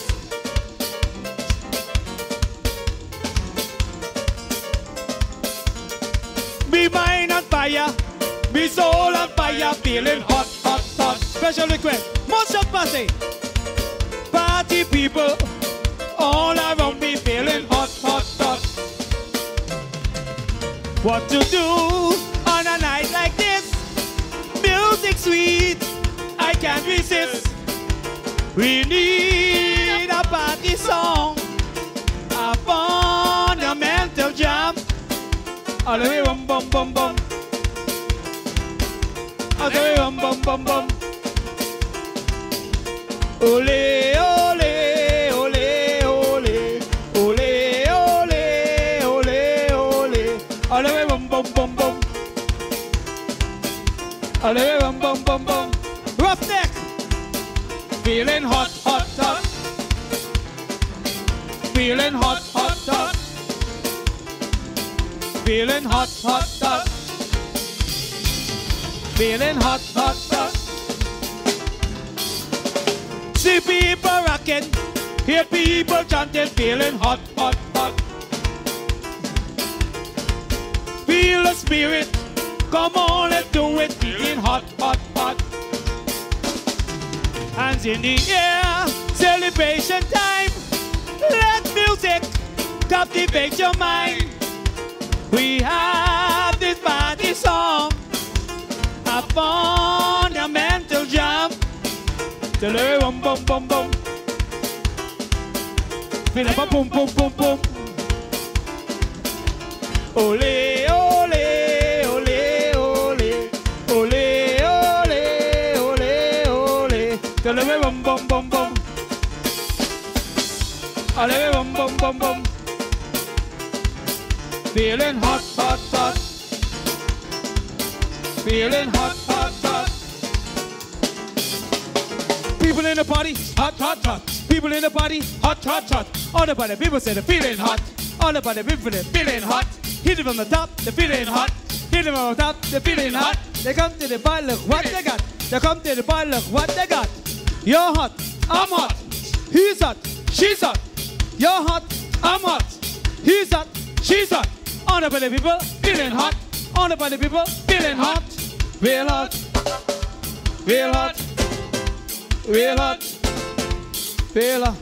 Be mine on fire, be soul on fire, feeling hot, hot, hot. Special request. Most of party. Party people all around me feeling hot, hot, hot. What to do on a night like this? Music sweet, I can't resist. We need a party song, a fundamental jam. All the way bum bum bum bum. All the way bum bum bum bum. Ole ole ole ole ole ole ole ole. All the way bum bum bum bum. All the way bum bum bum bum. Roughneck. Feeling hot, hot, hot. Feeling hot, hot, hot. Feeling hot, hot, hot. Feeling hot, hot, hot. See people rocking, hear people chanting, feeling hot, hot, hot. Feel the spirit, come on, let's do it, feeling hot, hot, hot. Hands in the air, celebration time. Let music captivate your mind. We have this party song, a fundamental jump. Till the boom, boom, boom, boom. Feel a boom, boom, boom, boom. Ole, ole, ole, ole. Ole, ole, ole, ole. Till the boom, boom, boom, boom. Ole, boom, boom, boom, boom. Feeling hot, hot, hot. Feeling hot, hot, hot. People in the party, hot, hot, hot. People in the party, hot, hot, hot. All the party people say they're feeling hot. All the party people they're feeling hot. Hit it from the top, they're feeling hot. Hit it from the top, they're feeling hot. They come to the bar, look what they got. They come to the bar, look what they got. You're hot, I'm hot. He's hot, she's hot. You're hot, I'm hot. He's hot, she's hot. All the party people feeling hot. All the party people feeling hot. Real hot, real hot, real hot, real hot.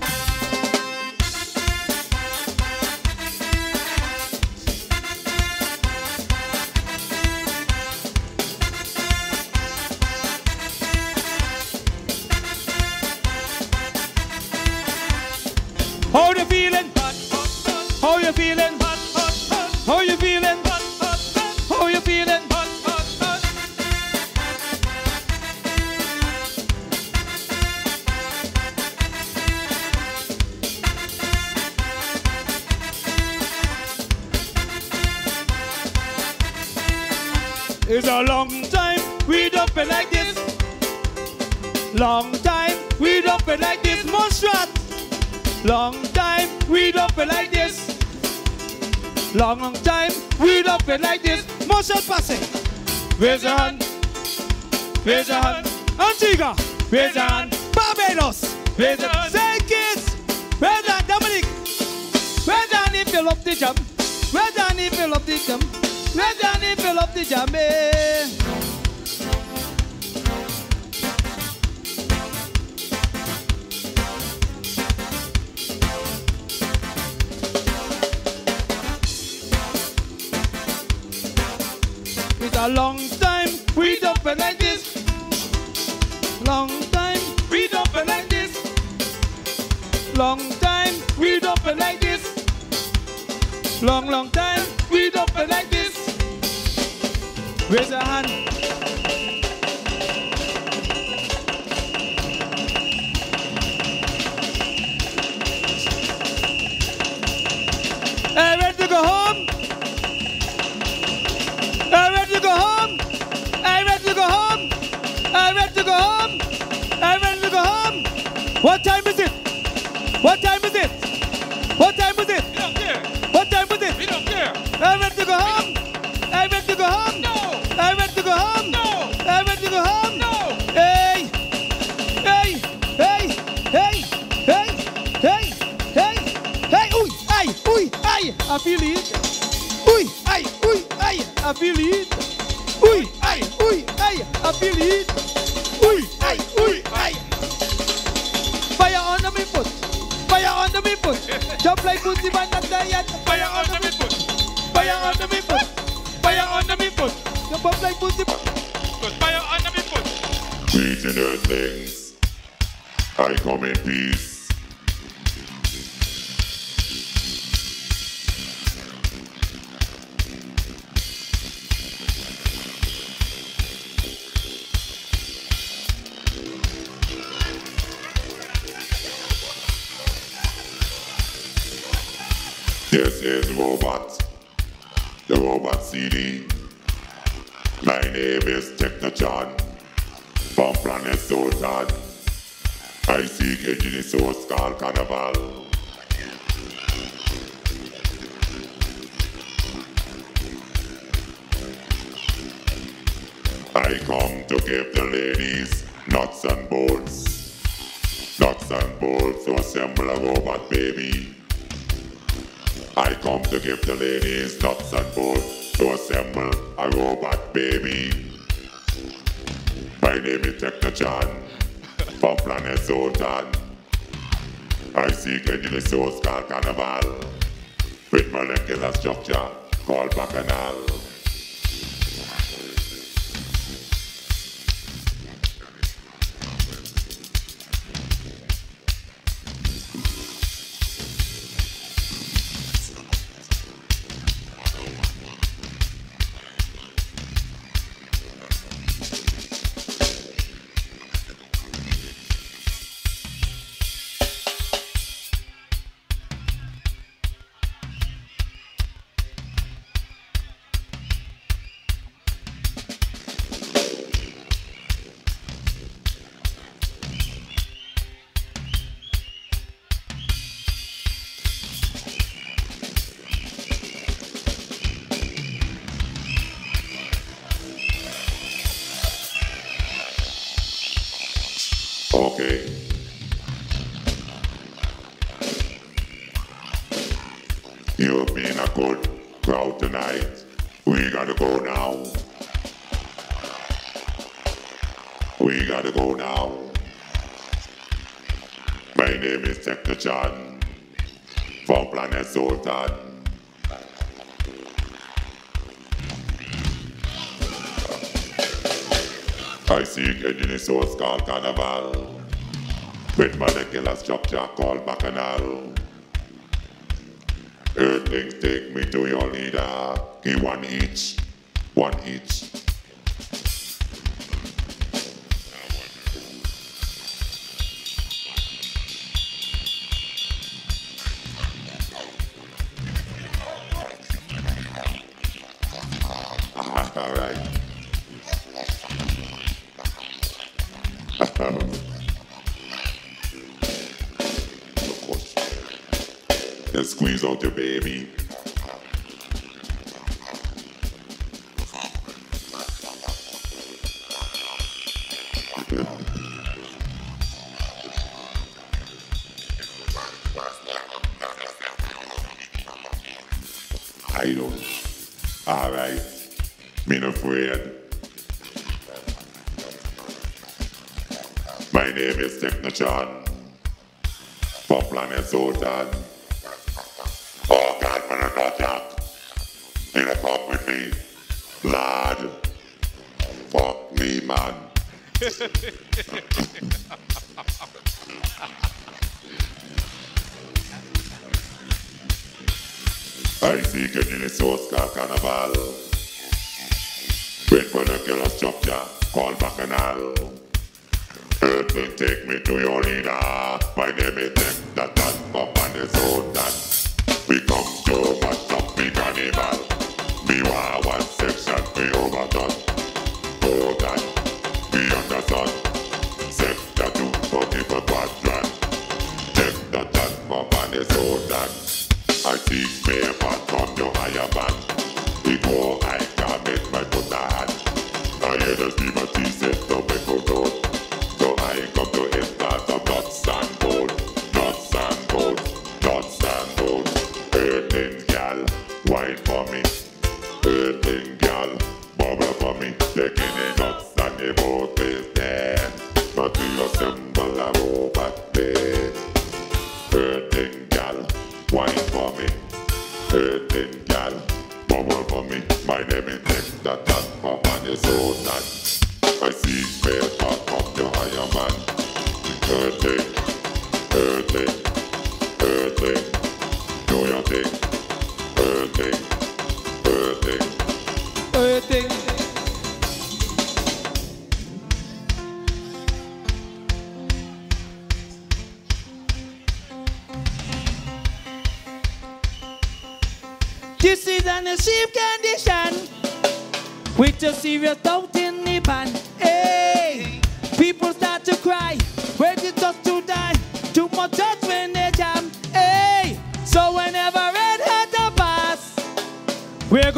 How you feeling? How you feeling? How you feeling? How you feeling? It's a long time we don't feel like this. Long time we don't feel like this. Monstrat. Long time we don't feel like this. Long, long time we don't feel like this. Monstrat passing. Raise your hand. Raise your hand. Antigua. Raise your hand. Barbados. Raise your hand. St. Kitts. Raise your hand. Dominic. Raise your hand if you love the jump. Raise your hand if you love the jump. Raise your hand if you love the jump. It's a long time we don't feel like this. Long time we don't feel like this. Long time we don't feel like this. Long, long time we don't feel like this. Raise your hand. Hey, ready to go home? Hey, ready to go home? Hey, ready to go home? Hey, ready to go home? Hey, ready to go home? What time is it? What time is it? What time is it? We don't care. What time is it? We don't care. Hey, ready to go home? Hey, ready to go home? No. Hey, ready to go home? No. Hey, ready to go home? No. Hey! Hey! Hey! Hey! Hey! Hey! Hey! Hey! Ui! Ay! Ui! Ay! I feel it! Ui! Ay! Ui! Ay! I feel it! Ui! Ay! Ui! Ay! I feel it! Ui! Ay! Ui! Ay! Fire under me foot! Fire under me foot! Jump like pussy man not tired! Fire under me foot. Fire under me foot! Fire under me foot! Jump up like pussy man! Good. Fire under me foot. Greeting earthlings, I come in peace. This is Robot, the Robot CD. My name is Technotron from Planet Sultan. I seek a genius source called Carnival. I come to give the ladies nuts and bolts. Nuts and bolts to assemble a robot baby. I come to give the ladies nuts and bolts to assemble a robot baby. My name is Technochan from planet Zoltan. I seek a new source called Carnival with molecular structure called Bacchanal. Okay. You've been a good crowd tonight. We gotta go now. We gotta go now. My name is Technochan from planet Zoltan. I seek a new source called Carnival with molecular structure called Bacchanal. Earthlings, take me to your leader. Give one each, one each. All right. Let's squeeze out your baby. I don't. All right. Me no afraid. My name is Technochan from planet Zoltan. Oh God, man, I got that. You know, come with me. Lad. Fuck me, man. I seek a new source called Carnival with molecular structure called Bacchanal. Earth will take me to your leader. My name is Technochan from planet Zoltan. We come to mash up the carnival. We want one section, we overdone. Oh God, we understand. Sector 2, 44 quadrant. Technochan from planet Zoltan. I seek me apart from your higher band. Before I can make my foot a hand. I hear the steamer T set to make a road. So I come to impart some nuts and bolts. Nuts and bolts, nuts and bolts. Earthling gal, wine for me. Earthling gal, bubble for me. Taking the nuts and the boat is dead. But we assemble a robot bed. Earthling gal, wine for me. Earthling gal, bubble for me. My name is Technochan from planet Zoltan. I see fair part of your higher man. Earthling, earthling, earthling. Do your thing. Earthling, earthling. Earthing. This is an achieved condition with a serious doubt in the pan. Hey, people start to cry when it just to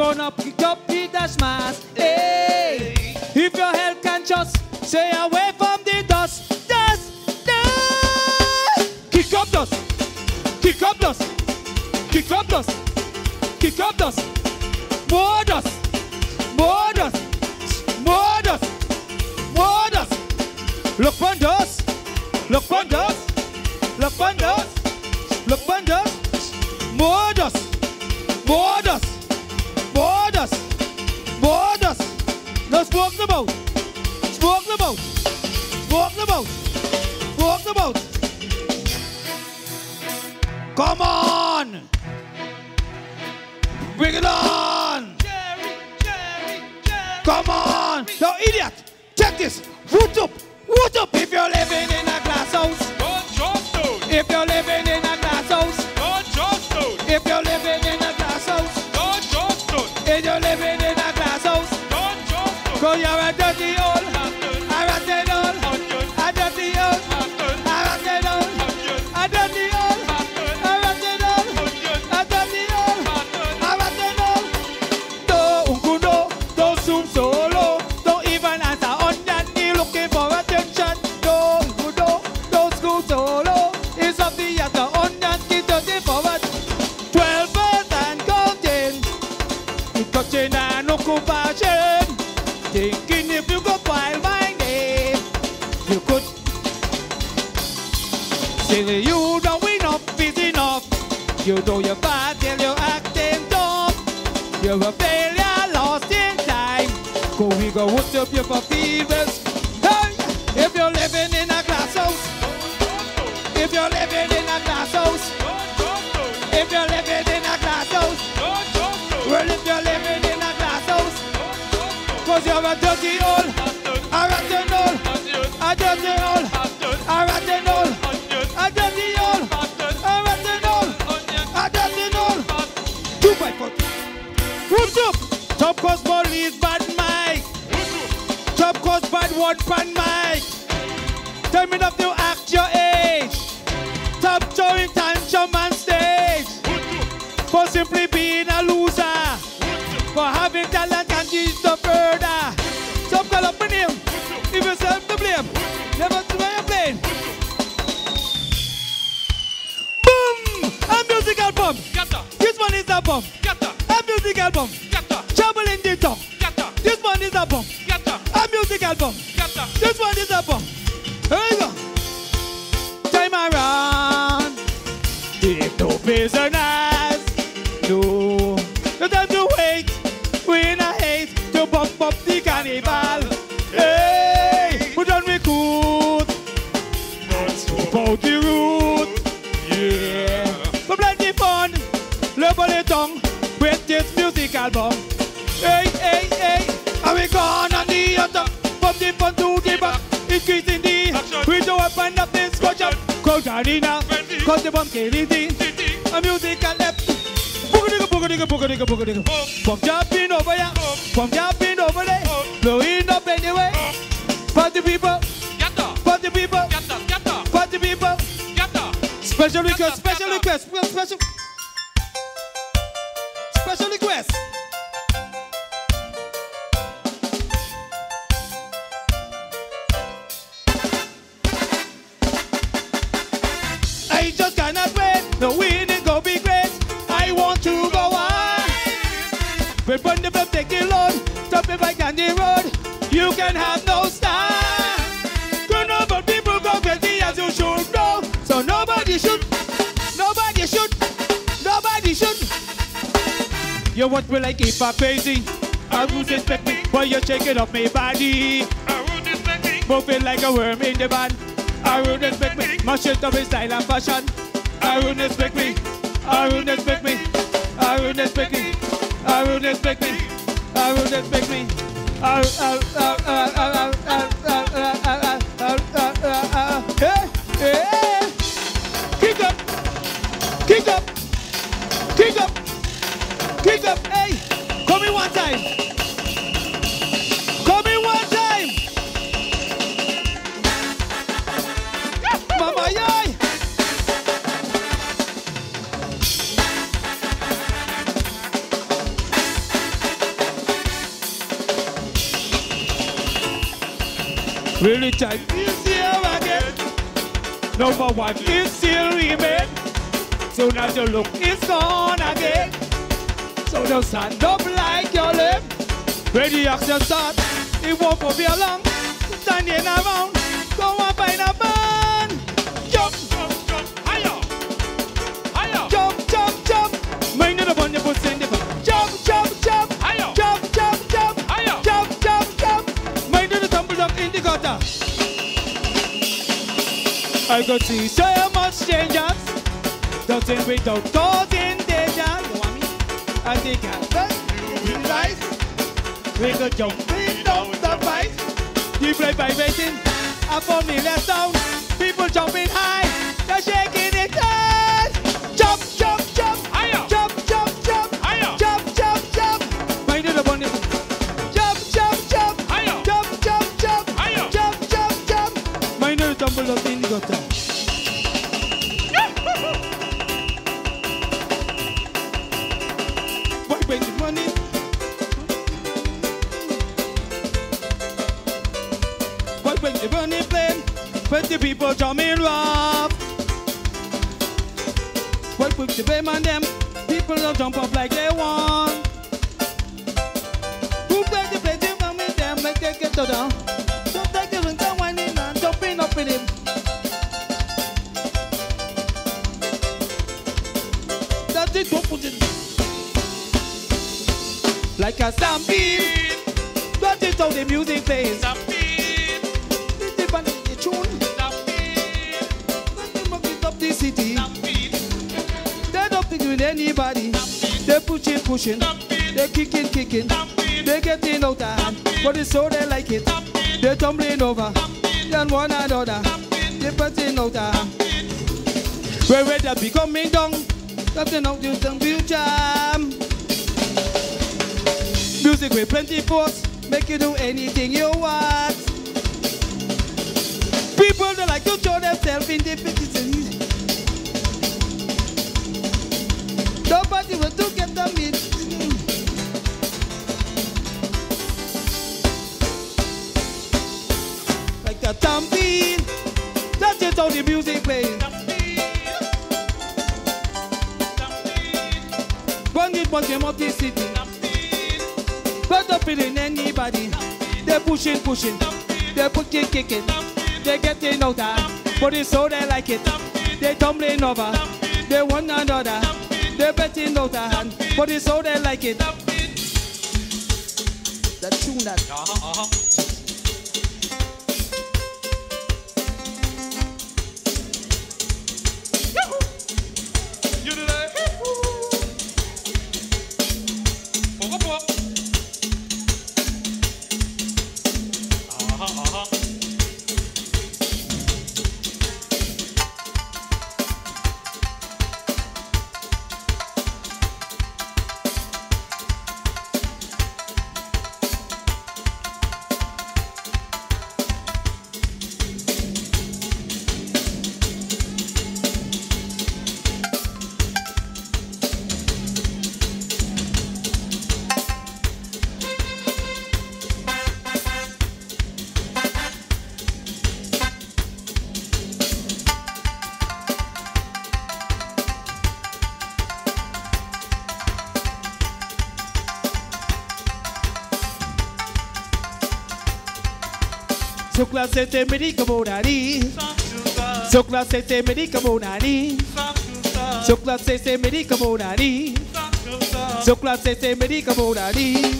Run up, kick up, beat the smash. Hey, if your health conscious, stay away from the dust. Dust, dust. Kick up dust. Kick up dust. Kick up dust. Kick up dust. More dust. More dust. More dust. More dust. Look for dust. Look for dust. Look for dust. Look for dust. More dust. More dust. More dust. More dust. No smoke the boat. Smoke the boat. Smoke the boat. Smoke the boat. Come on. Bring it on. Jerry, Jerry, Jerry. Come on. Yo, idiot. Check this. Woot up. Woot up. If you're living in a glass house. Don't just do it. If you're living in a glass house. Don't just do it. If you're living in a glass house. Don't just do it. If you're living in a glass house. Don't just do it. Cause you're a dirty old. A rotten old. A dirty old. A rotten old. A dirty old. A rotten old. A dirty old. A rotten old. Don't unkudo. Don't zoom solo. Don't even answer on that. You're looking for attention. Don't unkudo. Don't school solo. It's up the other on that. Keep dirty forward. 12 birds and counting. Touching and occupation. Thinking if you go while my name, you could say you don't win up is enough. You do your part till you're acting tough. You're a failure, lost in time. Go we go what's up your fevers. Hey, if you're living in a glass house. If you're living in a glass house. If you're living in a glass house. Well, if you're living in a glass house. Cause you're a dirty old, a rotten old, a dirty old, a rotten old, a dirty old, a rotten old, a dirty old. 2 by 4. What's up? Top cost police bad mic. Top cost bad word pan mic. Tell me enough to act your age. Top showing tantrum on stage. For simply being a loser. For having talent and teach the further. Some call up my name. Give yourself the blame. Never to my plane. Boom! A music album. This one is a bomb. A music album. Trouble in the tongue. This one is a bomb. A music album. This one is a bomb. Here we go. Time around. If no prisoners. No. No time to wait. We in a haste to bump up the carnival. Hey, we done recruit. That's about the route. Yeah. But plenty fun. Love on the tongue with this music album. Hey, hey, hey. And we gone on the other. From the front to the back. Increasing the we do a find up this squadron. Call Gardina. Cause the bomb killing the a musical left. Pump jumping over here, pump jumping over there, blowing up anyway. Party people, party people, party people. Special request, special request, special request. I just cannot wait, the winning go be great. I want to go on. We're burn the flip, take the load. Stop it back on the road. You can have no style. Turn over people go crazy as you should go. So nobody should. You what will I keep up crazy? I would respect me while you're shaking up my body. I would respect me. Moving like a worm in the band. I would respect me. My shit up in style and fashion. I would respect me. I would respect me. I would respect me. I would respect me. I would respect me. Kick up. Kick up. Kick up. Kick up. Hey, come in one time. Come in one time. Mama, yay. Anytime is here again. Number one is still remain. So now your look is gone again. So just stand up like your limb. When the action starts, it won't be long. Standing around, go and find a man. Jump, Jump, jump, higher. Higher. jump, jump, jump. Mind the one you put in the back. Jump, jump, jump. Higher. Jump, jump, jump. Higher. Jump, jump, jump. Mind the tumble down in the gutter. I could see so much changes. Nothing without causing danger. You want me? I think I can rise. We could jump without the fight. You play by waiting. I for me left down. People jumping high. They're shaking it down. Jump, jump, jump. Higher. Jump, jump, jump. Higher. Jump, jump, jump. Mind the one. Jump, jump, jump. Higher. Jump, jump, jump. Higher. Jump, jump, jump. Mind the tumble of in the gutter. Why bring the money? Why bring the money plane? When the people jumping rough. Why put the blame on them? People don't jump up like they want. Who play the play to come with them like they get down? Don't take the ring and whining and jumping up with him. That's it, don't put it. Like a stampede. That is how the music plays. Stampede. The band is the tune. Stampede. When they rock it up the city. Stampede. They don't think with anybody. They pushing. They kicking. They getting out of hand. But it's so they like it. They tumbling over. Then one another. They putting out of hand. Where they be coming down. Something out to the future. Music with plenty force. Make you do anything you want. People that like to show themselves in the pictures. Nobody will to get them in. Like a stampede. That's just how the music plays. When it was them up the city. But not feeling anybody. They're pushing. They're kicking. They're getting out of. But it's so they like it. They're tumbling over. They one another. They're betting out of hand. But it's so they like it. That tune that. You do that. Poco. Su clase te medica bonani. Su clase te medica bonani. Su clase te medica bonani. Su clase te medica bonani.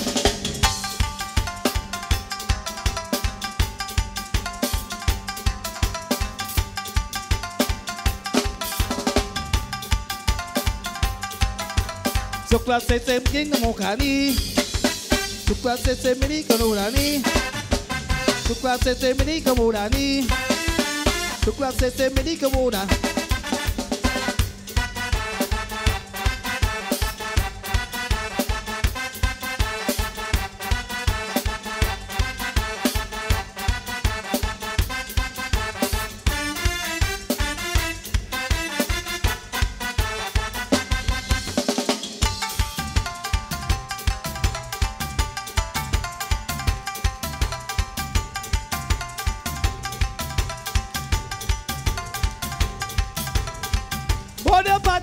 Su clase te medica bonani. Su clase te medica bonani. Su clase te medica bonani. Su clase te medica bonani.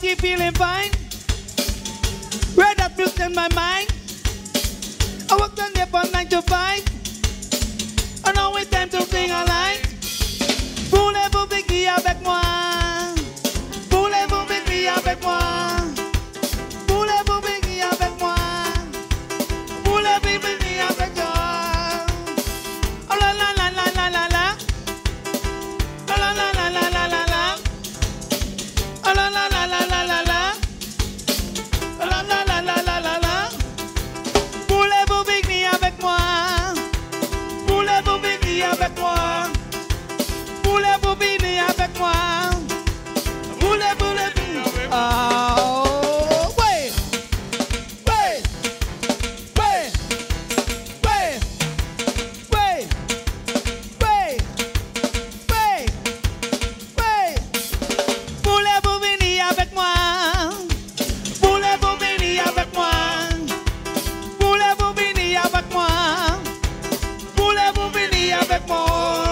body feeling fine. Read that music in my mind. I worked on there from 9 to 5. And now it's time to sing a line. Voulez-vous venir avec moi? Voulez-vous venir avec moi? Voulez-vous venir avec moi? Voulez-vous venir avec moi? Oh la la la la la la la. Oh la la la la la la la. Oh la la la la la la la. Oh la la la la la la la. Voulez-vous venir avec moi? Voulez-vous venir avec moi? Voulez-vous venir avec moi? Voulez-vous venir? Oh, wait, wait, wait, wait, wait, wait, wait, wait. Voulez-vous venir avec moi? Voulez-vous venir avec moi? Voulez-vous venir avec moi? Voulez-vous venir avec moi?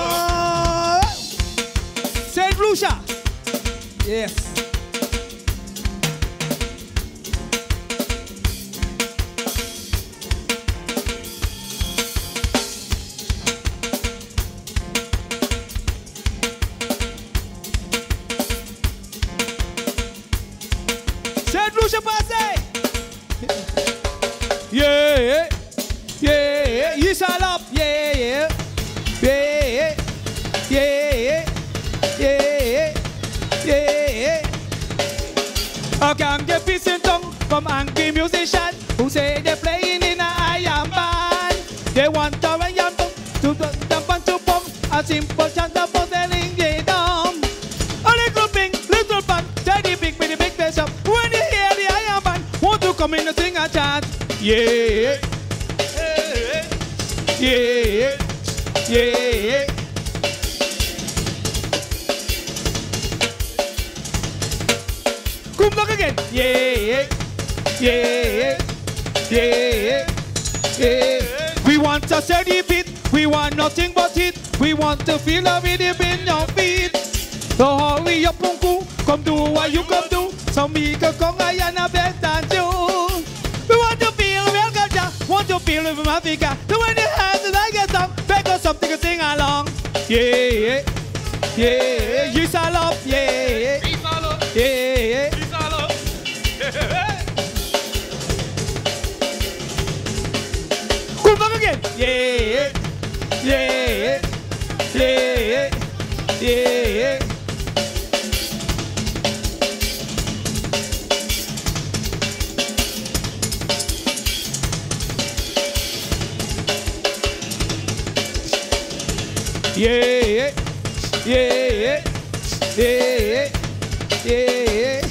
Saint Lucia. Yes. Saint Lucia passé. Yeah, yeah, you shall up, yeah, yeah, yeah, yeah, yeah. I can get peace in tongue from angry musicians who say they're playing in a iron band. They want to run your tongue to dump and to pump a simple chant about selling it down. A little pink, little pan, tiny big with the big face up. When you hear the iron band, want to come in and sing a chant. Yeah, yeah, yeah. Come back again. Yeah, yeah, yeah, yeah. We want a steady beat. We want nothing but it. We want to feel a rhythm in your feet. So hurry up, Punku. Come do what you come do. So me can come and a better too. We want to feel real culture. Want to feel it from Africa. So when you have to like a song, beg us something to sing along. Yeah, yeah, you shall love. Yeah, yeah. Come back again. Yeah, yeah, yeah, yeah. Yeah, yeah, yeah, yeah.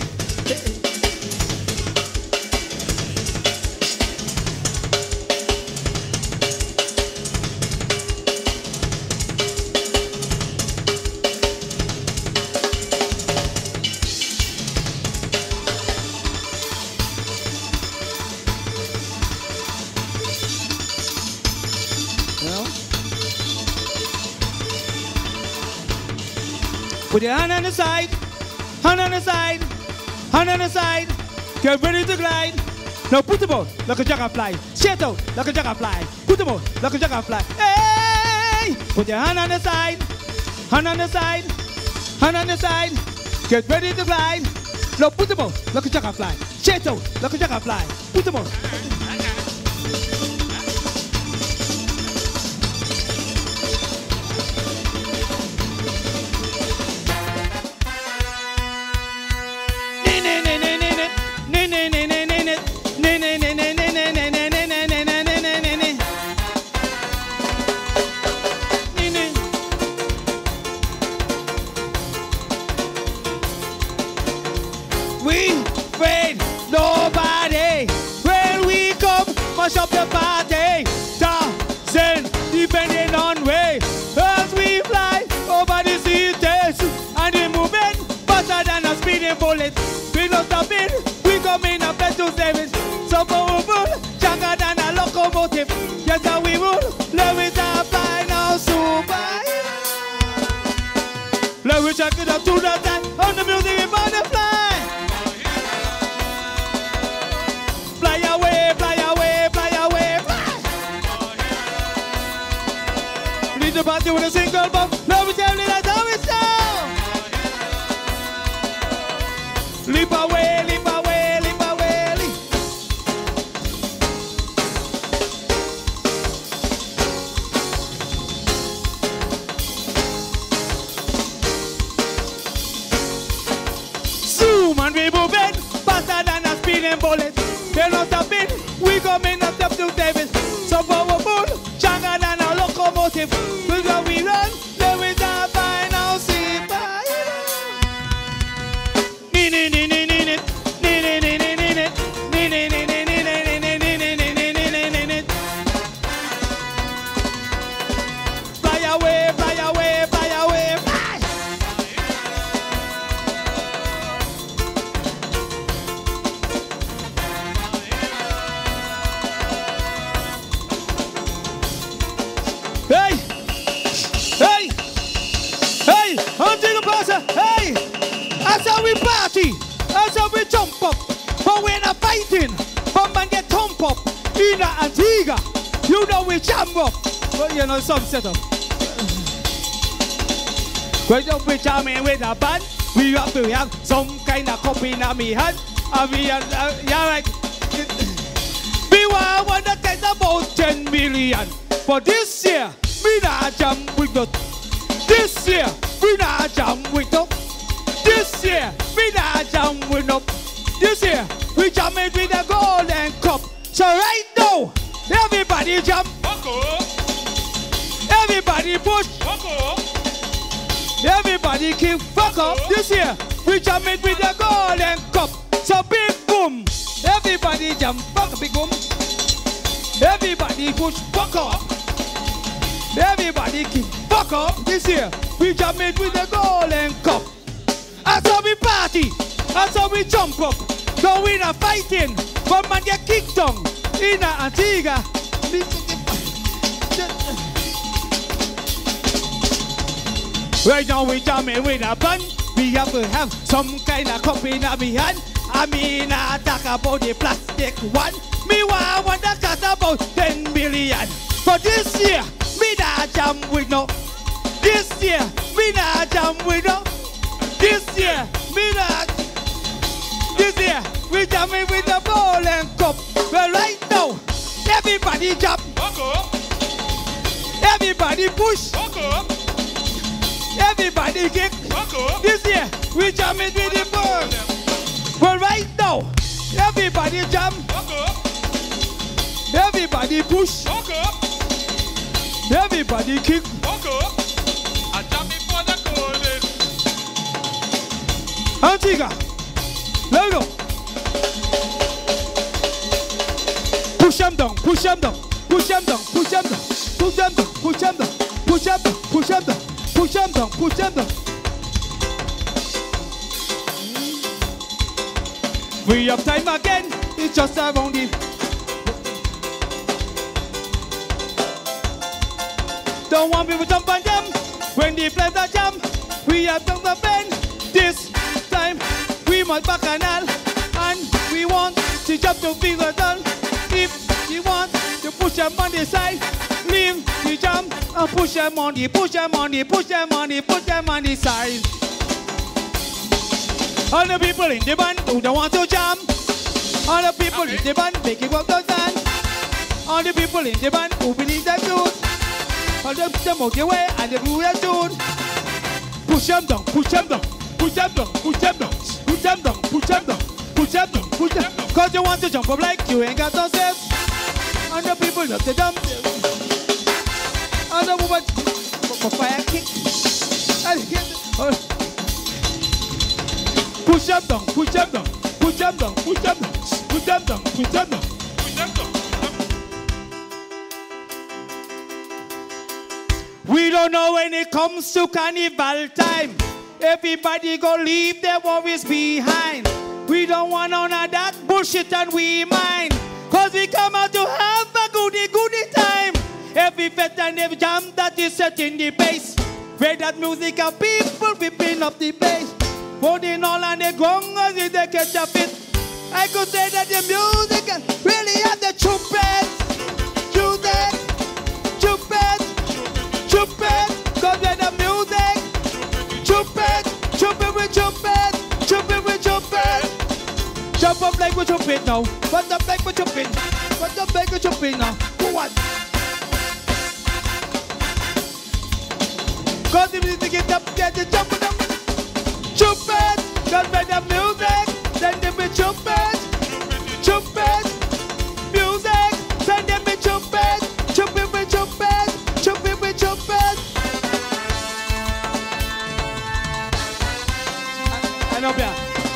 Put your hand on the side, hand on the side, hand on the side. Get ready to glide. Now put them out like a dragonfly. Straight out like a dragonfly. Put them out like a dragonfly. Hey! Put your hand on the side, hand on the side, hand on the side. Get ready to glide. Now put them out like a dragonfly. Straight out like a dragonfly. Put them out. We afraid nobody when we come mash up the party. Dancing depending on way as we fly over the cities and we moving faster than a speeding bullet. We don't stop it, we come in a place to service. So powerful, stronger than a locomotive. Yes, how we rule, let it fly now, super. Let me check it up to the time on the music if I fly. party with a single bump. Let me tell you that's how it sounds. Leap away, leap away, leap away, leap. Zoom and we moving faster than a speeding bullet. They're not stopping, we coming up to Davis. So powerful, stronger than a locomotive. Because we run, then we start by now, see by fly away, fly away, fly away, fly. Hey, hey, hey, until the passer, hey, that's how we party, that's how we jump up, but we're not fighting, but man get thump up, in Antigua, you know we jump up, but you know some setup. When we jamming with a band, we have to have some kind of copy in our hand, and we are, yeah right, we want to get about 10 million, but this year, we not jam with the. This year, we not jam with the. This year, we not jam with the. This year, we jam it with the golden cup. So right now, everybody jump. Everybody push. Everybody keep fuck up. This year, we jam it with the golden cup. So big boom. Everybody jump. Fuck big boom. Everybody push. Fuck up. Everybody keep fuck up. This year, we jam it with the golden cup. That's how we party. That's how we jump up. So we not fighting. But man get kicked down. In Antigua. Right now we jamming with a band. We have to have some kind of cup in our hand. I mean, I talk about the plastic one. Me want to cut about 10 million. But this year, me not jam with no. This year, me not jam with no. This year, me not. This year, we jamming with the ball and cup. Well, right now, everybody jump. Everybody push. Everybody kick. This year, we jamming with the ball. Well, right now, everybody jump. Everybody push. Everybody kick. I jump before the golden. Antigua. Let go. Push them down, push them down, push them down, push them down, push them down, push them down, push them down, push them down, push them down, push them down. We have time again, it's just around the. Don't want people to jump on them when they play the jam. We have done the bend this time. We must bacchanal and we want to jump to figure done. If you want to push them on the side, leave the jump and push them on the, push them on the, push them on the, push them on the side. All the people in the band who don't want to jam. All the people in the band making work the done. All the people in the band who believe that truth. All them walk away and they move their tune. Push them down, push them down, push them down, push them down, push them down, push them down, push them down, push them down. Cause you want to jump up like you ain't got no sense. And the people love to jump. And the woman for fire kick. Push them down, push them down, push them down, push them down, push them down, push them down, push them down. We don't know when it comes to carnival time. Everybody go leave their worries behind. We don't want none of that bullshit and we mind. Cause we come out to have a goody time. Every fete and every jam that is set in the bass. Where that music and people whipping up the bass. Putting all on the gongos if they catch a fit. I could say that the music really have the trumpet. Trumpet. Trumpet, go get the music. Trumpet, trumpet with trumpet, trumpet with trumpet. Jump up like we're trumpet now. What up like we're trumpet? What up like we're trumpet now? Go on. Go to the get up, get the jump up. Trumpet, go get the music. Then they be trumpet, trumpet, music. Then they be trumpet, trumpet with trumpet, trumpet with trumpet. I know, yeah.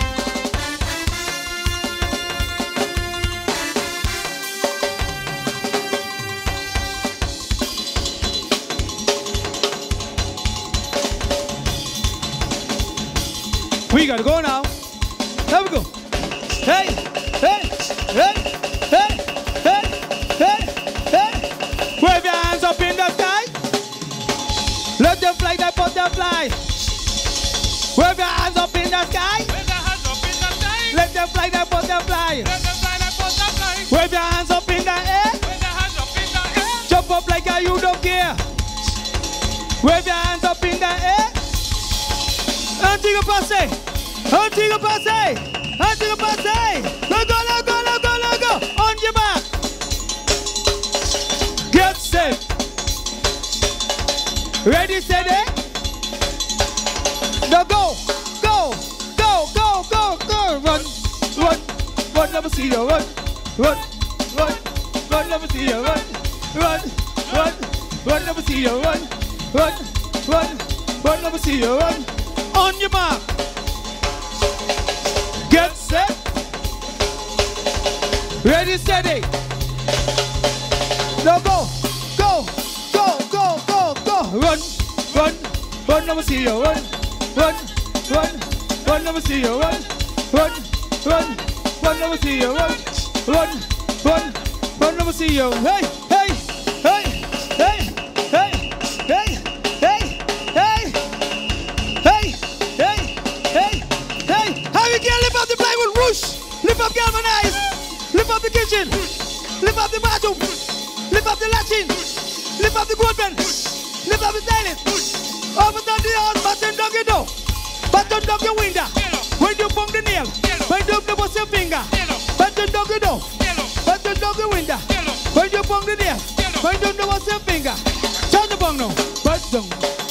We gotta go now. Here we go. Hey, hey, hey, hey, hey, hey, hey. Wave your hands up in the sky. Let them fly like butterfly. Wave your hands up in the sky. Wave your hands up in the sky. Let them fly like butterfly. Let them fly like butterfly. Wave your hands up in the air. Wave your hands up in the air. Jump up like a you don't care. Wave your hands up in the air. Antigua passe. Antigua passe. Antigua passe. Go, go, go, go, go, go, go. On your back. Get set. Ready, steady. Now go, go, go, go, go, go. Run, run, run, let me see you run. Run, run, run, let me see you run. Run, run, run, let me see you run. Run, run, run, let me see you run. On your mark. Get set. Ready, steady. Now go, go, go, go, go, go. Run, run, run, let me see you run. Run, run, run, let me see you run. Run, run, run, let me see you run. Run, run, run, let me see you. Hey, hey, hey, hey, hey, hey, hey, hey, hey, hey, hey, hey. How you can lift up the plywood roosh? Lift up galvanized. Lift up the kitchen. Lift up the bathroom. Lift up the latching. Lift up the goldman. Lift up the tiling. Overturn the house, button down your door. Button down your window. When you bung the nail. When you bust your finger. Button down your door. Button down your window. When you bung the nail. When you bust your finger. Turn the bung now. Button.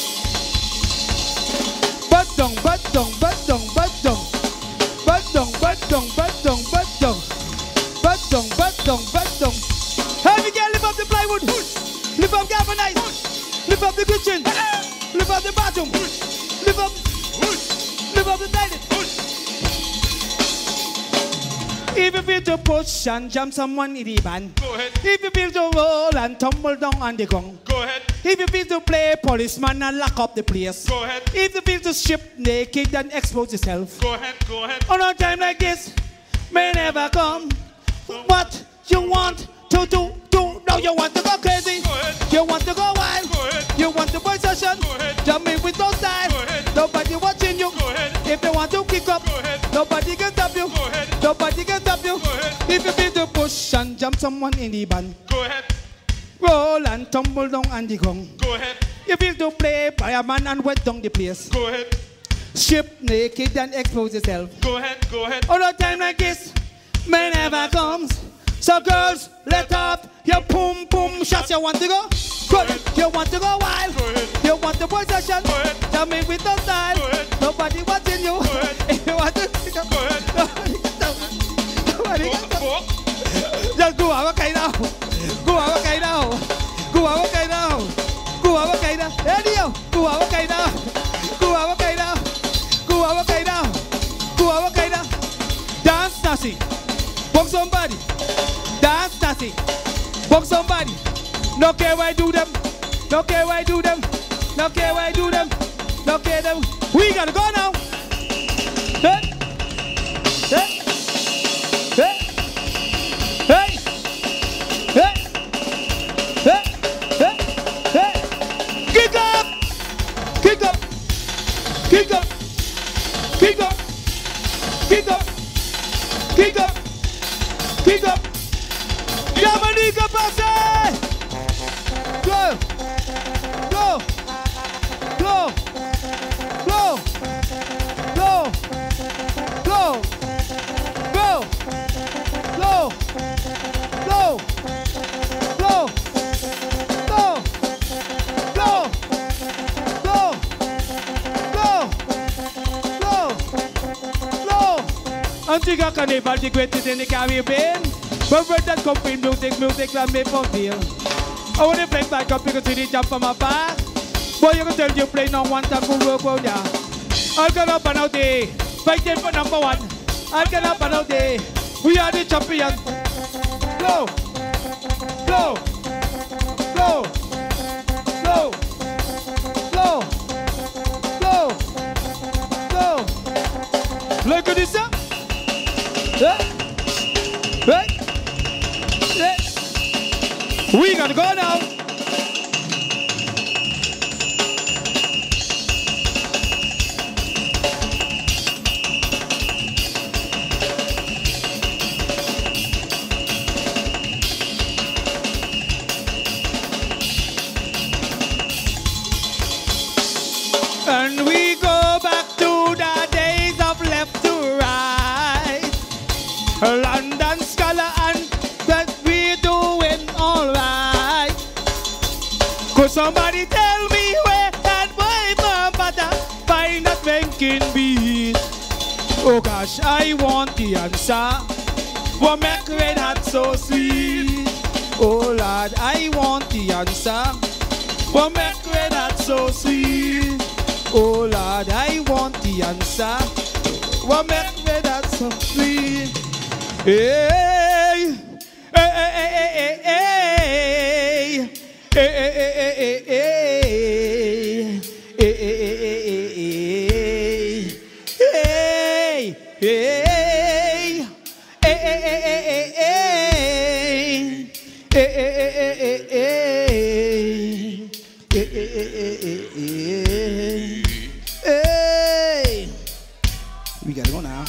Button, button, button, button. Button, button, button, button. Button, button, button. Heavy girl, lift up the plywood. Lift up galvanized. Lift up the kitchen. Lift up the bathroom. Lift up the dining. If you feel to push and jump someone in the band. Go ahead. If you feel to roll and tumble down on the gong. Go ahead. If you feel to play policeman and lock up the place. Go ahead. If you feel to strip naked and expose yourself. Go ahead. Go ahead. On a time like this may never come. What you want to do? Now you want to go crazy. Go ahead. You want to go wild. Go ahead. You want to boy session. Go ahead. Jumping with no style. Go ahead. Nobody watching you. Go ahead. If you want to kick up, Go ahead. nobody can stop you. Go ahead. Nobody can stop you. Go ahead. If you feel to push and jump someone in the band. Go ahead. Roll and tumble down on the gong. Go ahead. You feel to play fireman and wet down the place. Go ahead. Strip naked and expose yourself. Go ahead. Go ahead. On a time like this may never comes. So girls, let off your boom boom shots. You want to go? Go ahead. You want to go wild? Go ahead. You want the boy session? Go ahead. Tell me with no style. Go ahead. Nobody watching you. Go ahead. If you want to pick up, Go ahead. nobody can stop you. Nobody can stop you. Go. Just go out, okay now. Go out, okay now. Go out, okay now. Go out, okay now. Hey, yo. Go out, okay now. Go out, okay now. Go out, okay now. Go out, okay now. Dance, Nasi. Box somebody. Dance, Nasi. Box somebody. No care why do them. No care why do them. No care why do them. No care them. We gotta go now. Hey. Hey. Hey. Hey. Hey. Hey. Hey. Hey. Kick up. Kick up. Kick up. Kick up. Kick up. Kick up. Kick up. Yamanika passe. Go Blow. Blow. Blow. Blow. Blow. Blow. Blow. Blow. Blow. Blow. Blow. Blow. Blow. Blow. Blow. Blow. Antigua Carnival, the greatest in the Caribbean. But that company music that made for feel. I want to play back up because you jump from my back. Boy, you can tell you play no one time for work, well, yeah. I'll get up and out there, fighting for number one. I'll get up and out there. We are the champions. Blow, blow, blow, blow, blow, blow, blow. Look at this up. Right? We gotta go now. And we go back to the days of left to right. London scholar and that we doing alright. Could somebody tell me where that boy from Bata find that drinking beat? Oh gosh, I want the answer. What make red hot so sweet? Oh Lord, I want the answer. What make red hot so sweet? Oh Lord, I want the answer. What make red hot so sweet? Hey, hey, hey, hey, hey, hey, hey, hey. We gotta go now.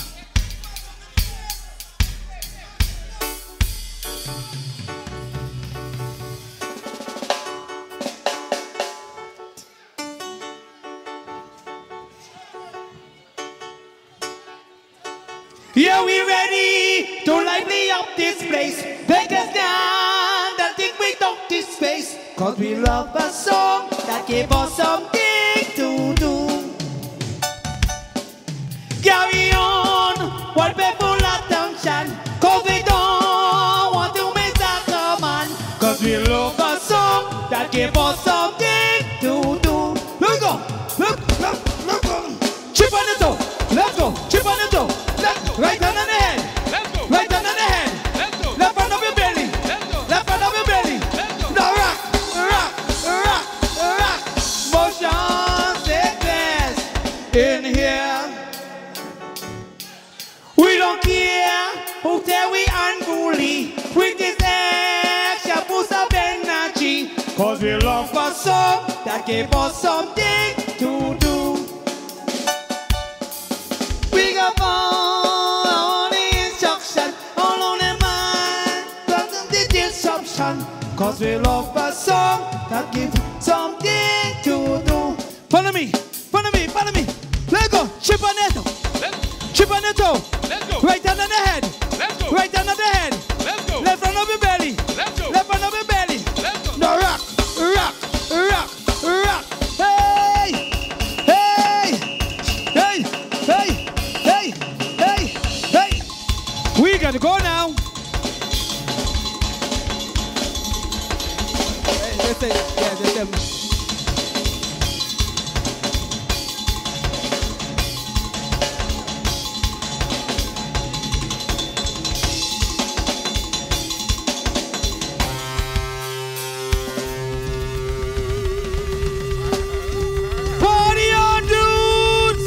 Yeah, we ready to lively up this place. Take us down, I think we took this space. Cause we love a song that gave us something to do. Carry on, what people attention. Cause we don't want to miss a command. Cause we love a song that gave us something to do. Let's go, let's go. Chip on the toe, let's go, chip on the toe. Right hand on the head. Let's go. Right hand on the head. Let's go. Left hand of your belly. Let's go. Left hand of your belly. Let's go. Now rock, rock, rock, rock. Motion sickness in here. We don't care who tell we unruly. With this extra boost of energy. Cause we love a song that gave us something to do. We got fun. Cause we love a song that gives something to do. Follow me, follow me, follow me. Let's go, chip on the toe. Chip on the toe. Let's go. Right hand on the head. Let's go. Right hand on the head. Let's go. Left hand of your belly. Let's go. Left hand of your belly. Let's go. Now rock, rock, rock, rock. Hey, hey, hey, hey, hey, hey, hey. We gotta go now. Yeah, that's them. Party on, dudes!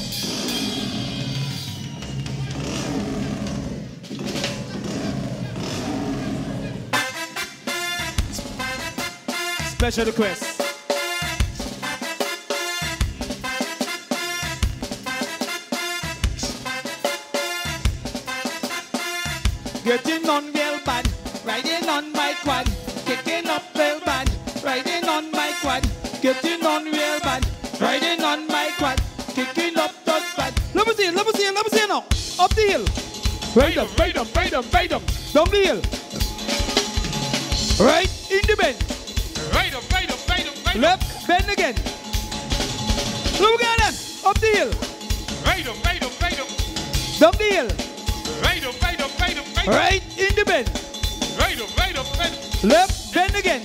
special request. Getting on real bad, riding on my quad, kicking up real bad, riding on my quad, getting on real bad, riding on my quad, kicking up just bad. Let me see it, let me see it, let me see it now. Up the hill. Right up, right up, right up, right up. Down the hill. Right in the bend. Right up, right up, right up, right up. Left, bend again. Look at them. Up the hill. Right up, right up, right up. Down the hill. Right up, right up, right up, right up. Right in the bend. Right up, right up, right up. Left, bend again.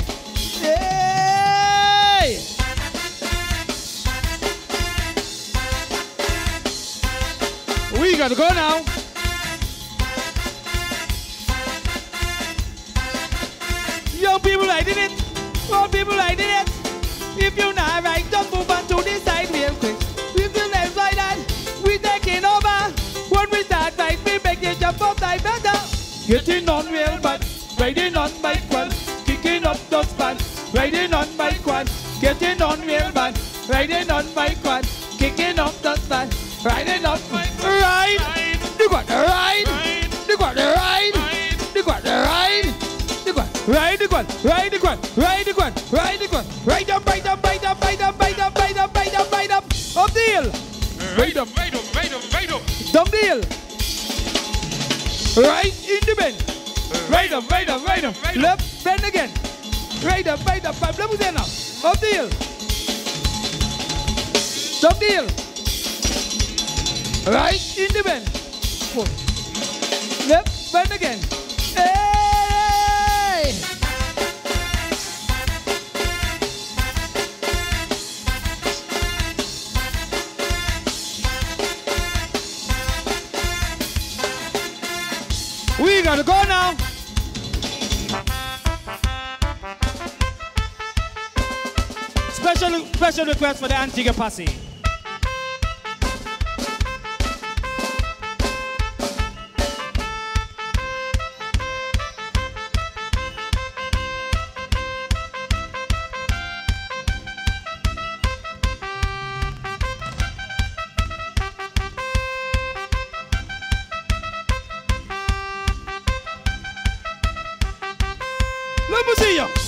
Hey! We gotta go now. Young people riding it. Old people riding it. If you're not right, just move on to the side real quick. If you left like that, we taking over. When we start right, we make you jump outside better. Getting on real bad, riding on my quad, kicking up the span, riding on my quad, getting on real bad, riding on my quad, kicking up the span, riding on my ride, the quad, ride, the quad, ride, the quad, ride, the quad, ride the quad, ride the quad, ride the quad, ride the quad, ride up, ride up, ride up, ride up, ride up, ride up, ride up, ride up, up the hill, Right up, right up, right up, right up. down the hill. Right in the bend. Right up, right up, right up. Right up. Left, bend again. Right up, right up, five. Let me say now. Up the hill. Down the hill. Right in the bend. Four. Left, bend again. Hey! We gotta go now. Special request for the Antigua posse. Let me see you.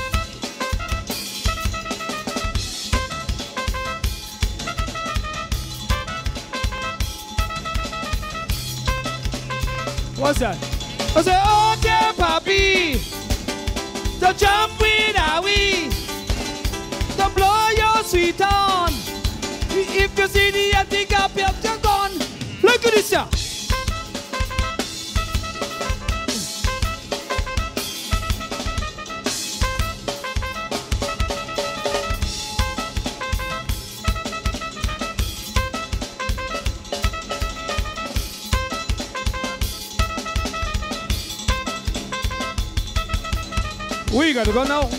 What's that? I say, okay, papi, to jump with a wee, to blow your sweet on. If you see the Antigua, you're gone. Look at this, yeah. We gotta go now.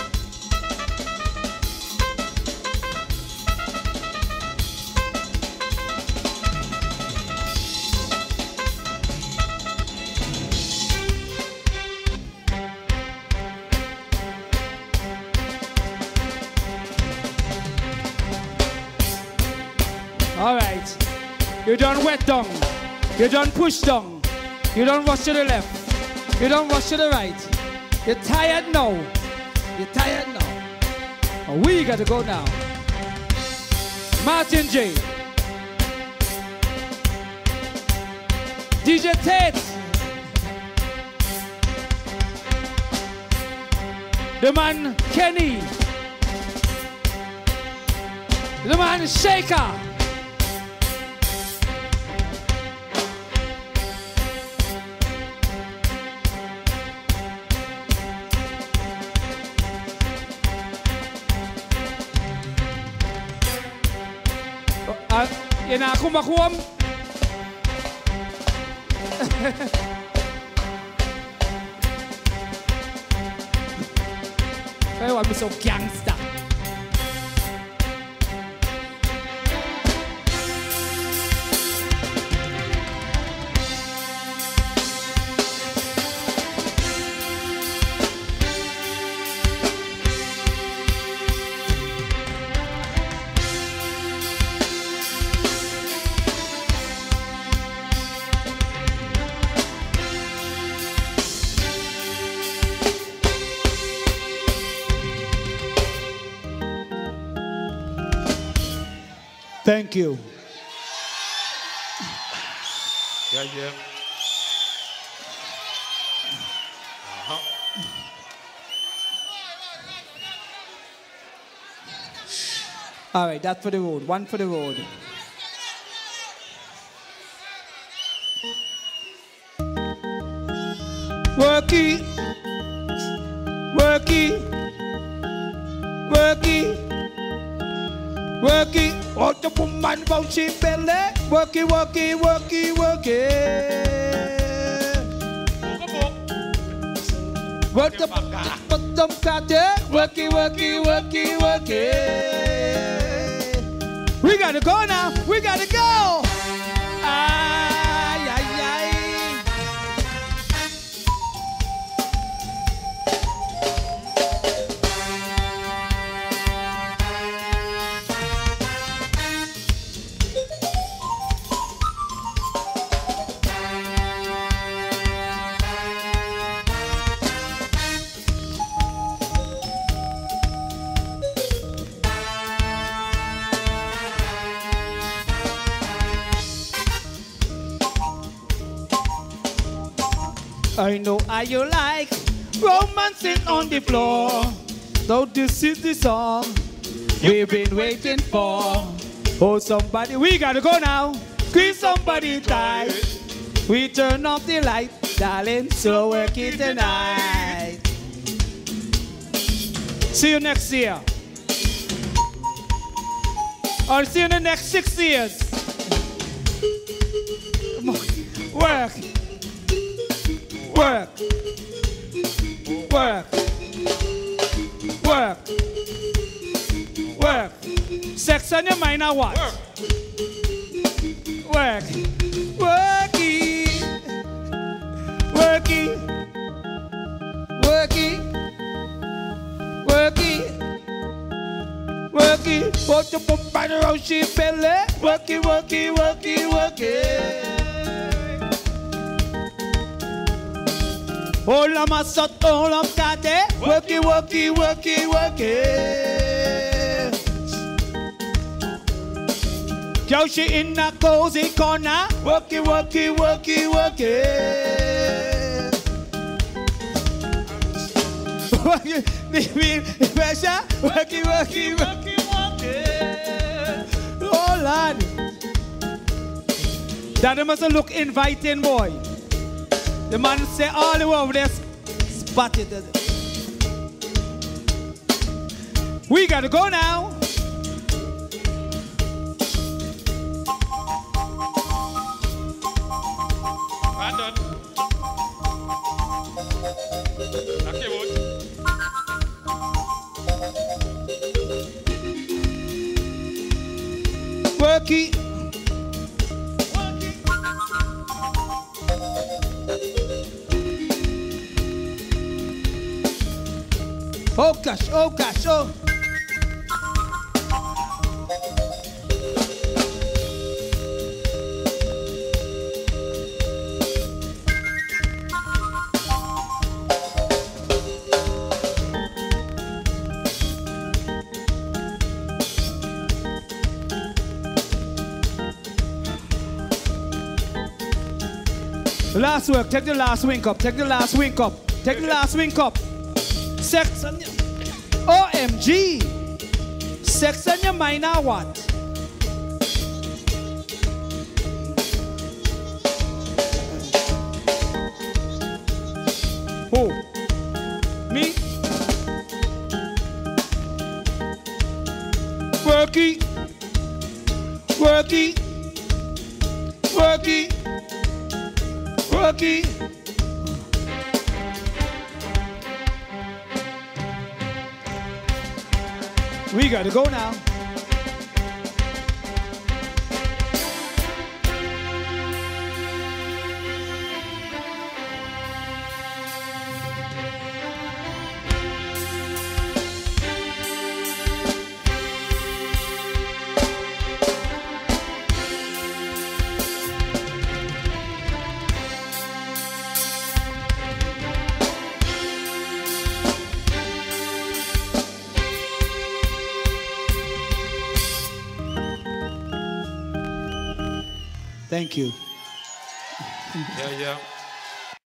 All right. You done wet down. You done push down. You done rush to the left. You done rush to the right. You're tired now. You're tired now. We gotta go now. Martin J. DJ Tate. The man Kenny. The man Shaker. Yan na akong makuwam. Kaya wag mo so gangsta. Thank you. Yeah, yeah. All right, that's for the road. One for the road. Work it. Work it. Work it. Work it. What the woman about she belly? Work it, work it, work it, work it. Work the bottom cut it. Work it, work it, work it, work it. We gotta go now. We gotta go. Ay, ay, ay. I know how you like romancing on the floor. So this is the song we've been waiting for. Oh, somebody, we gotta go now. Squeeze somebody tight. We turn off the light, darling, so work it tonight. See you next year. I'll see you in the next 6 years. Work. Work. Work. Work. Work. Sex on your mind or what? Work. Work it. Work it. Work it. Work it. Work it. Put your pump right around she belly. Work it, work it, work it, work it. Hola masot, hola kate. Work it, work it, work it, work it. Girl, she in a cozy corner. Work it, work it, work it, work it. Work it, baby, pressure. Work it, work it, work it, work it. Oh Lord, that must look inviting, boy. The man say all the way over there, spotted. We gotta go now. I'm done. Okay, boy. Work it. Oh gosh, oh gosh, oh. Last work, take the last wink up, take the last wink up, take the last wink up. Sex on your... OMG! Sex on your mind or what? Who? Me? Worky! Worky! Worky! Worky! We gotta go now. Thank you. Yeah, yeah.